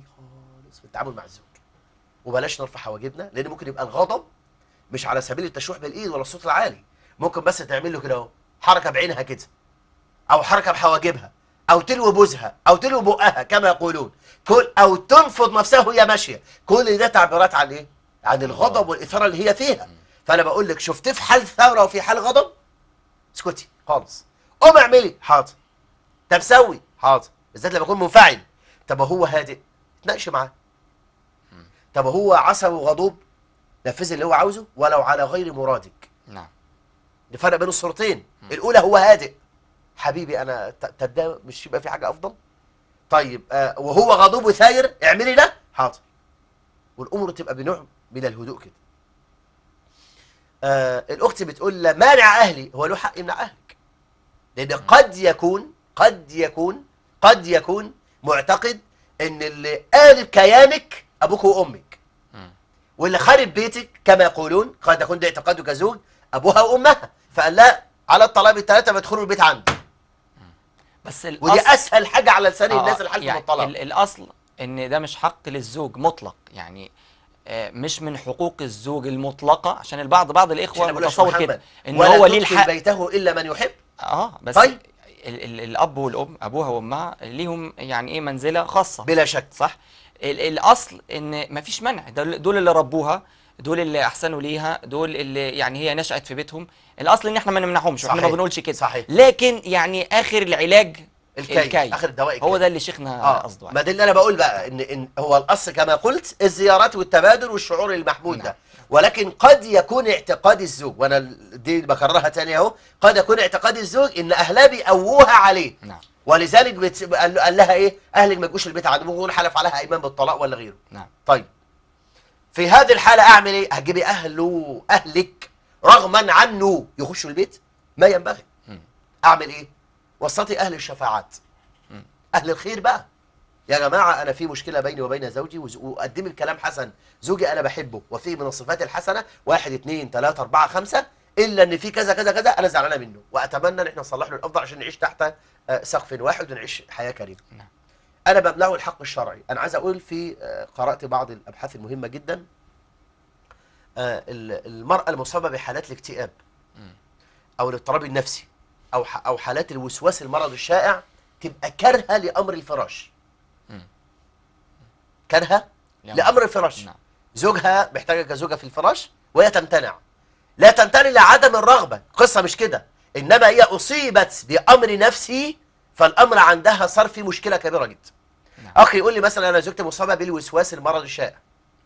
[SPEAKER 2] خالص في التعامل مع الزوج، وبلاش نرفع حواجبنا، لان ممكن يبقى الغضب مش على سبيل التشويح بالايد ولا الصوت العالي. ممكن بس تعمل له كده اهو حركه بعينها كده، او حركه بحواجبها، او تلوي بوزها، او تلوي بقها كما يقولون، كل او تنفض نفسها وهي ماشيه. كل ده تعبيرات عن ايه؟ عن الغضب والاثاره اللي هي فيها. فانا بقول لك شفتيه في حال ثوره وفي حال غضب، اسكتي خالص. قوم اعملي حاضر. طب سوي حاضر، بالذات لما يكون منفعل. طب هو هادئ اتناقش معاه. طب هو عصبي وغضوب، نفذ اللي هو عاوزه ولو على غير مرادك.
[SPEAKER 1] نعم.
[SPEAKER 2] نفرق بين الصورتين. الاولى هو هادئ، حبيبي انا تبدا مش يبقى في حاجه افضل. طيب آه وهو غضوب وثاير اعملي ده حاضر، والامور تبقى بنوع من الهدوء كده. آه الاخت بتقول لا مانع اهلي، هو له حق يمنع اهلك، لان قد يكون قد يكون قد يكون معتقد ان اللي قالب كيانك ابوك وامك، واللي خارب بيتك كما يقولون قد يكون ده اعتقاده كزوج ابوها وامها، فقال لا على الطلاق الثلاثه ما يدخلوا البيت عندي.
[SPEAKER 1] بس الأصل
[SPEAKER 2] ودي اسهل حاجه على لسان
[SPEAKER 1] آه
[SPEAKER 2] الناس الحلف
[SPEAKER 1] يعني
[SPEAKER 2] بالطلاق.
[SPEAKER 1] ال- الاصل ان ده مش حق للزوج مطلق، يعني آه، مش من حقوق الزوج المطلقه، عشان البعض بعض الاخوه متصور كده ان هو ليه الحق.
[SPEAKER 2] بيته الا من يحب.
[SPEAKER 1] اه بس
[SPEAKER 2] طيب.
[SPEAKER 1] ال ال الاب والام ابوها وامها ليهم يعني ايه منزله خاصه
[SPEAKER 2] بلا شك.
[SPEAKER 1] صح. ال الاصل ان مفيش منع، دول دول اللي ربوها، دول اللي احسنوا ليها، دول اللي يعني هي نشأت في بيتهم. الاصل ان احنا ما نمنعهمش، احنا ما
[SPEAKER 2] صحيح.
[SPEAKER 1] بنقولش كده.
[SPEAKER 2] صحيح.
[SPEAKER 1] لكن يعني اخر العلاج
[SPEAKER 2] الكي,
[SPEAKER 1] الكي.
[SPEAKER 2] اخر الدواء
[SPEAKER 1] هو
[SPEAKER 2] الكي.
[SPEAKER 1] ده اللي شيخنا
[SPEAKER 2] اه
[SPEAKER 1] قصده
[SPEAKER 2] ما ده اللي انا بقول بقى ان ان هو الاصل كما قلت الزيارات والتبادل والشعور المحمود
[SPEAKER 1] نعم.
[SPEAKER 2] ده، ولكن قد يكون اعتقاد الزوج، وانا دي بكررها تاني اهو، قد يكون اعتقاد الزوج ان اهلها بيقووها عليه.
[SPEAKER 1] نعم.
[SPEAKER 2] ولذلك بت... قال قال لها ايه؟ اهلك ما يجوش البيت عندهم، يقول حلف عليها ايمان بالطلاق ولا غيره.
[SPEAKER 1] نعم.
[SPEAKER 2] طيب في هذه الحاله اعمل ايه؟ هتجيبي اهله اهلك رغما عنه يخشوا البيت؟ ما ينبغي.
[SPEAKER 1] مم.
[SPEAKER 2] اعمل ايه؟ وسطي اهل الشفاعات،
[SPEAKER 1] مم.
[SPEAKER 2] اهل الخير بقى. يا جماعه انا في مشكله بيني وبين زوجي، وز- وقدمي الكلام حسن، زوجي انا بحبه وفيه من الصفات الحسنه واحد اثنين ثلاثه اربعه خمسه، الا ان في كذا كذا كذا انا زعلانه منه، واتمنى ان احنا نصلح له الافضل عشان نعيش تحت آه، سقف واحد ونعيش حياه كريمه.
[SPEAKER 1] نعم.
[SPEAKER 2] انا بمنعه الحق الشرعي. انا عايز اقول في آه، قرات بعض الابحاث المهمه جدا، آه، ال- المراه المصابه بحالات الاكتئاب او الاضطراب النفسي او ح- او حالات الوسواس المرض الشائع تبقى كارهه لامر الفراش.
[SPEAKER 1] مم.
[SPEAKER 2] كارهه
[SPEAKER 1] نعم.
[SPEAKER 2] لامر الفراش.
[SPEAKER 1] نعم.
[SPEAKER 2] زوجها محتاجه كزوجه في الفراش وهي تمتنع. لا تمتنع لعدم الرغبه، قصه مش كده، انما هي اصيبت بامر نفسي فالامر عندها صار في مشكله كبيره جدا.
[SPEAKER 1] نعم.
[SPEAKER 2] اخي يقول لي مثلا انا زوجتي مصابه بالوسواس المرض الشائع،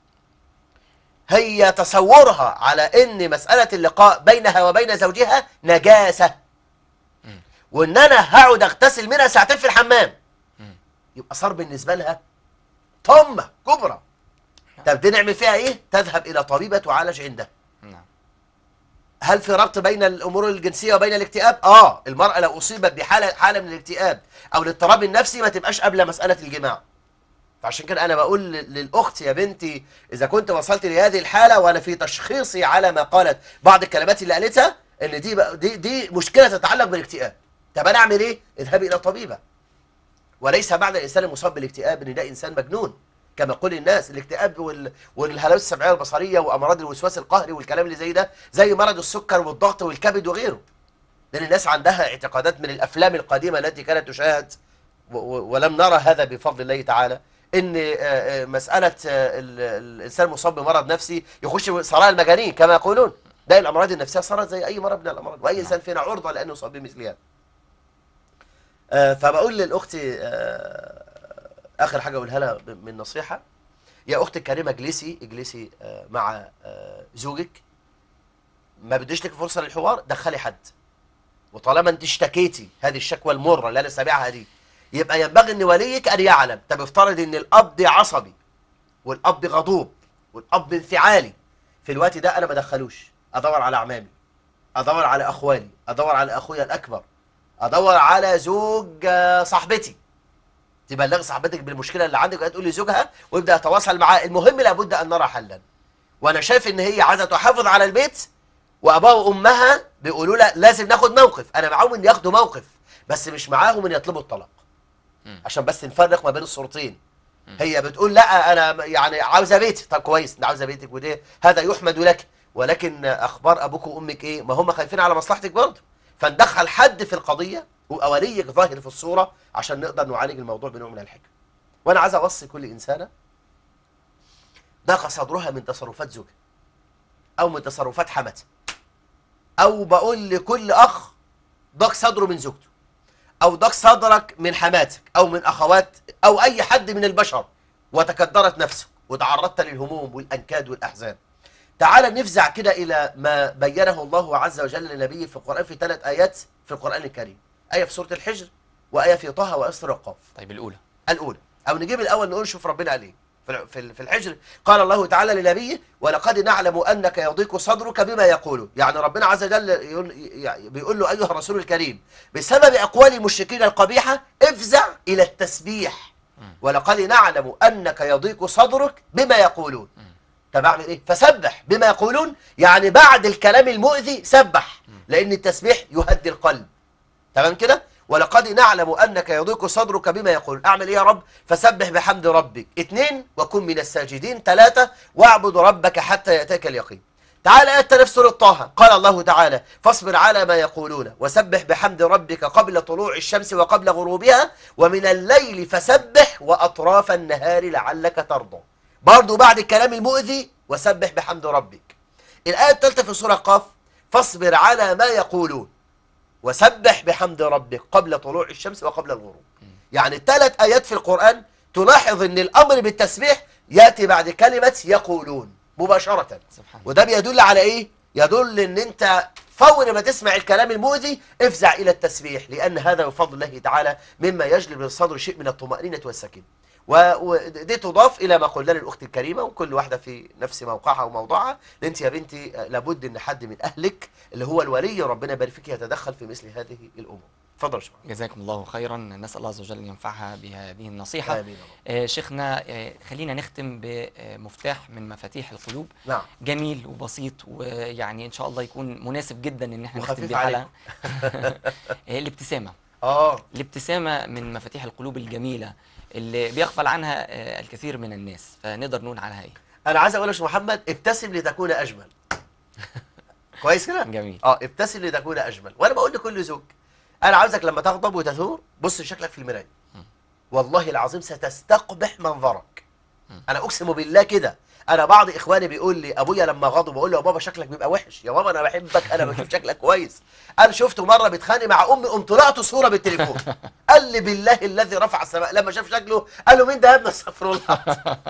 [SPEAKER 2] هي تصورها على ان مساله اللقاء بينها وبين زوجها نجاسه،
[SPEAKER 1] مم.
[SPEAKER 2] وان انا هقعد اغتسل منها ساعتين في الحمام،
[SPEAKER 1] مم.
[SPEAKER 2] يبقى صار بالنسبه لها طمه كبرى. طب طب دي نعمل فيها ايه؟ تذهب الى طبيبه تعالج عندها.
[SPEAKER 1] نعم.
[SPEAKER 2] هل في ربط بين الامور الجنسيه وبين الاكتئاب؟ اه، المراه لو اصيبت بحاله حاله من الاكتئاب او الاضطراب النفسي ما تبقاش قابله مساله الجماع. فعشان كده انا بقول للاخت يا بنتي، اذا كنت وصلت لهذه الحاله وانا في تشخيصي على ما قالت بعض الكلمات اللي قالتها ان دي بقى دي دي مشكله تتعلق بالاكتئاب، طب انا اعمل ايه؟ اذهبي الى طبيبه. وليس معنى الانسان المصاب بالاكتئاب ان ده انسان مجنون كما يقول الناس. الاكتئاب وال... والهلاوس السمعيه والبصريه وامراض الوسواس القهري والكلام اللي زي ده زي مرض السكر والضغط والكبد وغيره. لان الناس عندها اعتقادات من الافلام القديمه التي كانت تشاهد و... و... ولم نرى هذا بفضل الله تعالى، ان مساله الانسان المصاب بمرض نفسي يخش صراع المجانين كما يقولون. ده الامراض النفسيه صارت زي اي مرض من الامراض، واي انسان فينا عرضه لانه يصاب بمثلها. فبقول للاختي اخر حاجه اقولها لها من نصيحه، يا اختي الكريمه اجلسي اجلسي مع زوجك، ما بديش لك فرصه للحوار، دخلي حد. وطالما انت اشتكيتي هذه الشكوى المره اللي انا سامعها دي، يبقى ينبغي ان وليك ان يعلم. طب افترض ان الاب عصبي والاب غضوب والاب انفعالي، في الوقت ده انا ما ادخلوش، ادور على اعمامي، ادور على اخوالي، ادور على اخويا الاكبر، ادور على زوج صاحبتي، تبلغ صاحبتك بالمشكله اللي عندك وتقول لي زوجها ويبدا يتواصل معاه. المهم لابد ان نرى حلا. وانا شايف ان هي عايزه تحافظ على البيت، وابوها وامها بيقولوا لها لازم ناخد موقف. انا معاهم ان ياخدوا موقف، بس مش معاهم ان يطلبوا الطلاق، عشان بس نفرق ما بين الصورتين. هي بتقول لا انا يعني عاوزه بيتي، طب كويس انت عاوزه بيتك وده هذا يحمد لك، ولكن اخبار ابوك وامك ايه؟ ما هم خايفين على مصلحتك برضه. فندخل حد في القضيه ويبقى وليك ظاهر في الصوره عشان نقدر نعالج الموضوع بنوع من الحكمه. وانا عايز اوصي كل انسانه ضاق صدرها من تصرفات زوجها او من تصرفات حماتها، او بقول لكل اخ ضاق صدره من زوجته، او ضاق صدرك من حماتك او من اخوات او اي حد من البشر وتكدرت نفسك وتعرضت للهموم والانكاد والاحزان. تعال نفزع كده الى ما بينه الله عز وجل لنبيه في القران في ثلاث ايات في القران الكريم، ايه في سوره الحجر وايه في طه وايه في سوره القاف.
[SPEAKER 1] طيب الاولى
[SPEAKER 2] الاولى او نجيب الاول نقول شوف ربنا قال ايه في في الحجر. قال الله تعالى لنبيه ولقد نعلم انك يضيق صدرك بما يقولون. يعني ربنا عز وجل يقول بيقول له ايها الرسول الكريم بسبب اقوال المشركين القبيحه افزع الى التسبيح. ولقد نعلم انك يضيق صدرك بما يقولون. طب اعمل ايه؟ فسبح بما يقولون، يعني بعد الكلام المؤذي سبح، لان التسبيح يهدي القلب. تمام كده؟ ولقد نعلم انك يضيق صدرك بما يقول. اعمل ايه يا رب؟ فسبح بحمد ربك. اثنين وكن من الساجدين. ثلاثة واعبد ربك حتى ياتيك اليقين. تعالى آية في سورة طه قال الله تعالى فاصبر على ما يقولون وسبح بحمد ربك قبل طلوع الشمس وقبل غروبها ومن الليل فسبح واطراف النهار لعلك ترضى. برضو بعد الكلام المؤذي وسبح بحمد ربك. الآية الثالثة في سورة قاف فاصبر على ما يقولون وسبح بحمد ربك قبل طلوع الشمس وقبل الغروب. يعني الثلاث آيات في القرآن تلاحظ ان الأمر بالتسبيح يأتي بعد كلمة يقولون مباشرة. وده بيدل على ايه؟ يدل ان انت فور ما تسمع الكلام المؤذي افزع الى التسبيح، لان هذا بفضل الله تعالى مما يجلب للصدر شيء من الطمأنينة والسكينة. ودي تضاف الى ما قلنا للاخت الكريمه وكل واحده في نفس موقعها وموضوعها. انت يا بنتي لابد ان حد من اهلك اللي هو الولي ربنا يبارك فيك يتدخل في مثل هذه الامور. اتفضل يا شيخ.
[SPEAKER 1] جزاكم الله خيرا، نسال الله عز وجل ان ينفعها بهذه النصيحه.
[SPEAKER 2] امين.
[SPEAKER 1] آه شيخنا، آه خلينا نختم بمفتاح من مفاتيح القلوب.
[SPEAKER 2] نعم.
[SPEAKER 1] جميل وبسيط، ويعني ان شاء الله يكون مناسب جدا ان احنا نختم
[SPEAKER 2] وخفيف
[SPEAKER 1] بيه
[SPEAKER 2] عليك.
[SPEAKER 1] الحلقه. الابتسامه.
[SPEAKER 2] اه
[SPEAKER 1] الابتسامه من مفاتيح القلوب الجميله اللي بيغفل عنها آه الكثير من الناس، فنقدر نقول عنها ايه؟
[SPEAKER 2] انا عايز اقول يا شيخ محمد ابتسم لتكون اجمل. كويس كده؟
[SPEAKER 1] جميل.
[SPEAKER 2] اه ابتسم لتكون اجمل. وانا بقول لكل زوج انا عاوزك لما تغضب وتثور بص شكلك في المرايه، والله العظيم ستستقبح منظرك. انا اقسم بالله كده. انا بعض اخواني بيقول لي ابويا لما غضب بقول له يا بابا شكلك بيبقى وحش. يا بابا انا بحبك، انا بشوف شكلك كويس. انا شفته مره بيتخانق مع امي قمت طلعت صوره بالتليفون. قال لي بالله الذي رفع السماء لما شاف شكله قال له مين ده يا ابني؟ استغفر الله.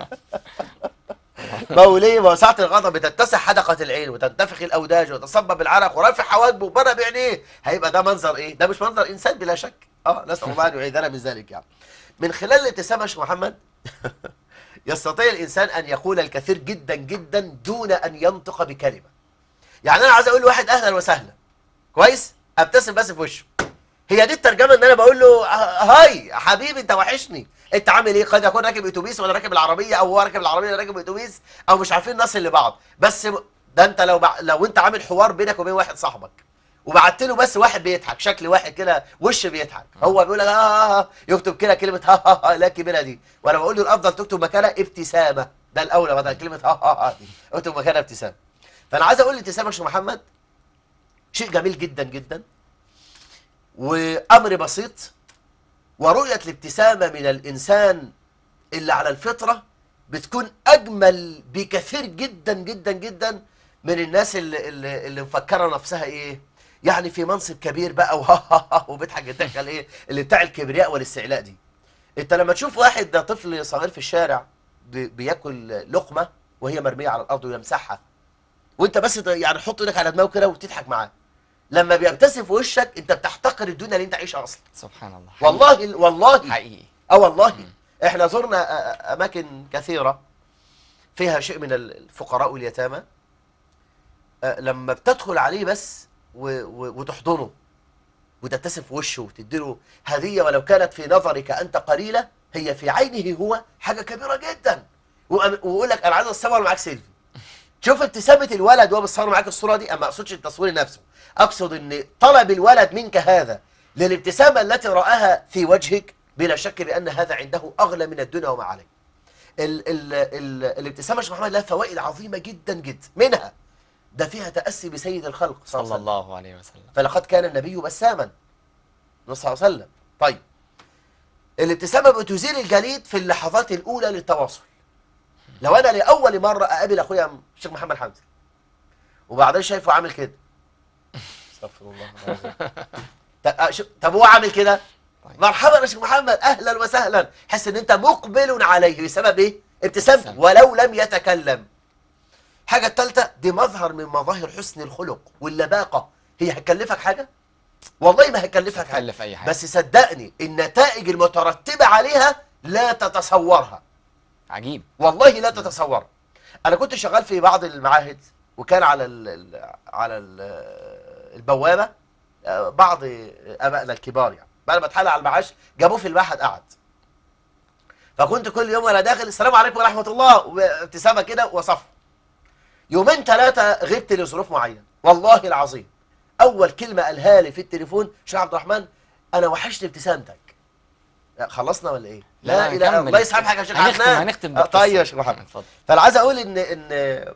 [SPEAKER 2] بقول ايه؟ ما ساعه الغضب بتتسع حدقه العين وتنتفخ الاوداج وتصبب العرق ورافع حواجبه وبره بعينيه. هيبقى ده منظر ايه؟ ده مش منظر انسان بلا شك. اه نسال الله ان يعيذنا من ذلك. يعني من خلال الابتسامه يا شيخ محمد يستطيع الإنسان أن يقول الكثير جدا جدا دون أن ينطق بكلمة. يعني أنا عايز أقول لواحد أهلا وسهلا، كويس؟ أبتسم بس في وشه. هي دي الترجمة، إن أنا بقول له هاي حبيبي أنت وحشني، أنت عامل إيه؟ قد يكون راكب أتوبيس وأنا راكب العربية، أو هو راكب العربية وأنا راكب أتوبيس، أو مش عارفين نصل لبعض. بس ده أنت لو بع... لو أنت عامل حوار بينك وبين واحد صاحبك وبعت له بس واحد بيضحك، شكل واحد كده وش بيضحك، هو بيقول لك ها ها ها، يكتب كده كلمه ها ها ها لا كبيره دي، وانا بقول له الافضل تكتب مكانها ابتسامه، ده الاولى بدل كلمه ها ها ها دي، اكتب مكانها ابتسامه. فانا عايز اقول الابتسامه يا شيخ محمد شيء جميل جدا جدا، وامر بسيط، ورؤيه الابتسامه من الانسان اللي على الفطره بتكون اجمل بكثير جدا جدا جدا من الناس اللي اللي, اللي مفكره نفسها ايه، يعني في منصب كبير بقى وها ها ها وبيضحك الضحكه الايه اللي بتاع الكبرياء والاستعلاء دي. انت لما تشوف واحد ده طفل صغير في الشارع بي بياكل لقمه وهي مرميه على الارض ويمسحها، وانت بس يعني حط ايدك على دماغه كده وتضحك معاه، لما بيبتسم في وشك انت بتحتقر الدنيا اللي انت عايشها اصلا.
[SPEAKER 1] سبحان الله. حقيقي.
[SPEAKER 2] والله والله
[SPEAKER 1] حقيقي.
[SPEAKER 2] اه والله.
[SPEAKER 1] مم.
[SPEAKER 2] احنا زرنا أ- أ- اماكن كثيره فيها شيء من الفقراء واليتامى، أ، لما بتدخل عليه بس و- و- وتحضنه وتبتسم في وشه وتديله هديه ولو كانت في نظرك انت قليله، هي في عينه هو حاجه كبيره جدا، وأم- ويقول لك انا عايز اتصور معاك سيلفي. شوف ابتسامه الولد وهو بيصور معاك الصوره دي، اما اقصدش التصوير نفسه، اقصد ان طلب الولد منك هذا للابتسامه التي راها في وجهك، بلا شك بان هذا عنده اغلى من الدنيا وما عليه. ال ال ال الابتسامه يا شيخ محمد لها فوائد عظيمه جدا جدا، منها ده فيها تاسي بسيد الخلق صلى الله
[SPEAKER 1] صلى
[SPEAKER 2] عليه وسلم،
[SPEAKER 1] الله عليه وسلم.
[SPEAKER 2] فلقد كان النبي بساما صلى الله عليه وسلم. طيب الابتسامه بتزيل الجليد في اللحظات الاولى للتواصل. لو انا لاول مره اقابل اخويا الشيخ محمد حمزه وبعدين شايفه عامل كده، استغفر الله العظيم. طب شو- طب هو عامل كده،
[SPEAKER 1] طيب.
[SPEAKER 2] مرحبا يا شيخ محمد اهلا وسهلا، حس ان انت مقبل عليه بسبب ايه؟ ابتسامته
[SPEAKER 1] ابتسامة.
[SPEAKER 2] ولو لم يتكلم. حاجه الثالثه دي مظهر من مظاهر حسن الخلق واللباقه، هي هتكلفك حاجه؟ والله ما هتكلفك حاجه،
[SPEAKER 1] تكلف اي حاجه.
[SPEAKER 2] بس صدقني النتائج المترتبه عليها لا تتصورها،
[SPEAKER 1] عجيب.
[SPEAKER 2] والله لا تتصورها. انا كنت شغال في بعض المعاهد، وكان على ال ال على ال البوابه آه، بعض ابائنا الكبار، يعني بعد ما اتحال على المعاش جابوه في المعهد قعد، فكنت كل يوم وانا داخل السلام عليكم ورحمه الله وابتسامه كده وصف. يومين ثلاثه غبت لظروف معينه، والله العظيم اول كلمه قالها لي في التليفون شيخ عبد الرحمن انا وحشني ابتسامتك. لا، خلصنا ولا ايه؟ لا
[SPEAKER 1] لا،
[SPEAKER 2] اله
[SPEAKER 1] نكمل.
[SPEAKER 2] الله يسامحك حاجه يا شيخ
[SPEAKER 1] هنختم
[SPEAKER 2] عدنان.
[SPEAKER 1] هنختم
[SPEAKER 2] آه، طيب يا
[SPEAKER 1] بالقصة.
[SPEAKER 2] شيخ محمد.
[SPEAKER 1] اتفضل.
[SPEAKER 2] فانا عايز اقول ان ان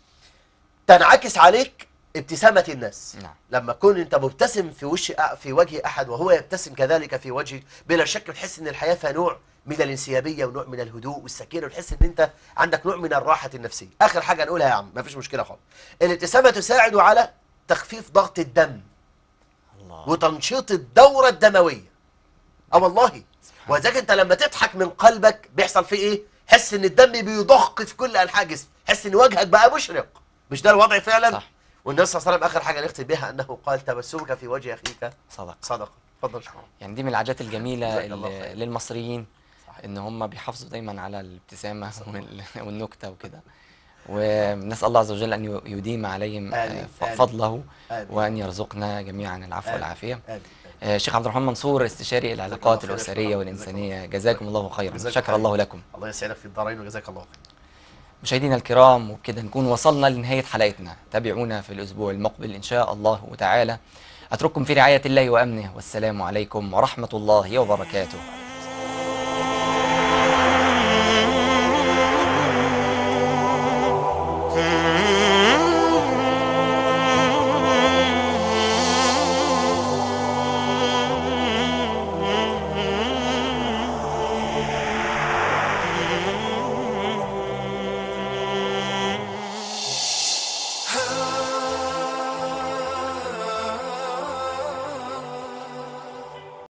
[SPEAKER 2] تنعكس عليك ابتسامه الناس.
[SPEAKER 1] نعم.
[SPEAKER 2] لما تكون انت مبتسم في وش في وجه احد وهو يبتسم كذلك في وجهك، بلا شك بتحس ان الحياه فيها نوع من الانسيابيه ونوع من الهدوء والسكينه، وتحس ان انت عندك نوع من الراحه النفسيه. اخر حاجه نقولها يا عم مفيش مشكله خالص، الابتسامه تساعد على تخفيف ضغط الدم
[SPEAKER 1] الله.
[SPEAKER 2] وتنشيط الدوره الدمويه. اه والله. ولذلك انت لما تضحك من قلبك بيحصل فيه ايه؟ حس ان الدم بيضخ في كل انحاء جسمك، حس ان وجهك بقى مشرق. مش ده الوضع فعلا؟
[SPEAKER 1] صح.
[SPEAKER 2] والنبي صلى الله عليه وسلم اخر حاجه نختم بها انه قال تبسمك في وجه اخيك
[SPEAKER 1] صدق.
[SPEAKER 2] صدقه. اتفضل يا شيخ.
[SPEAKER 1] يعني دي من العادات الجميله
[SPEAKER 2] جزاك الله
[SPEAKER 1] اللي
[SPEAKER 2] خير.
[SPEAKER 1] للمصريين،
[SPEAKER 2] صحيح.
[SPEAKER 1] ان هم بيحافظوا دايما على الابتسامه وال- والنكته وكده، ونسال الله عز وجل ان ي- يديم عليهم آه،
[SPEAKER 2] آمين.
[SPEAKER 1] ف-
[SPEAKER 2] آمين.
[SPEAKER 1] فضله،
[SPEAKER 2] آمين.
[SPEAKER 1] وان يرزقنا جميعا العفو
[SPEAKER 2] آمين.
[SPEAKER 1] والعافيه.
[SPEAKER 2] آمين.
[SPEAKER 1] آه، شيخ عبد الرحمن منصور، استشاري العلاقات
[SPEAKER 2] خير يا شيخ
[SPEAKER 1] الاسريه
[SPEAKER 2] محمد.
[SPEAKER 1] والانسانيه،
[SPEAKER 2] جزاك الله
[SPEAKER 1] جزاكم الله خيرا.
[SPEAKER 2] جزاك
[SPEAKER 1] شكر
[SPEAKER 2] خير.
[SPEAKER 1] الله لكم.
[SPEAKER 2] الله يسعدك في الدارين وجزاك الله خير.
[SPEAKER 1] مشاهدينا الكرام، وبكده نكون وصلنا لنهاية حلقتنا. تابعونا في الأسبوع المقبل إن شاء الله تعالى. أترككم في رعاية الله وأمنه، والسلام عليكم ورحمة الله وبركاته.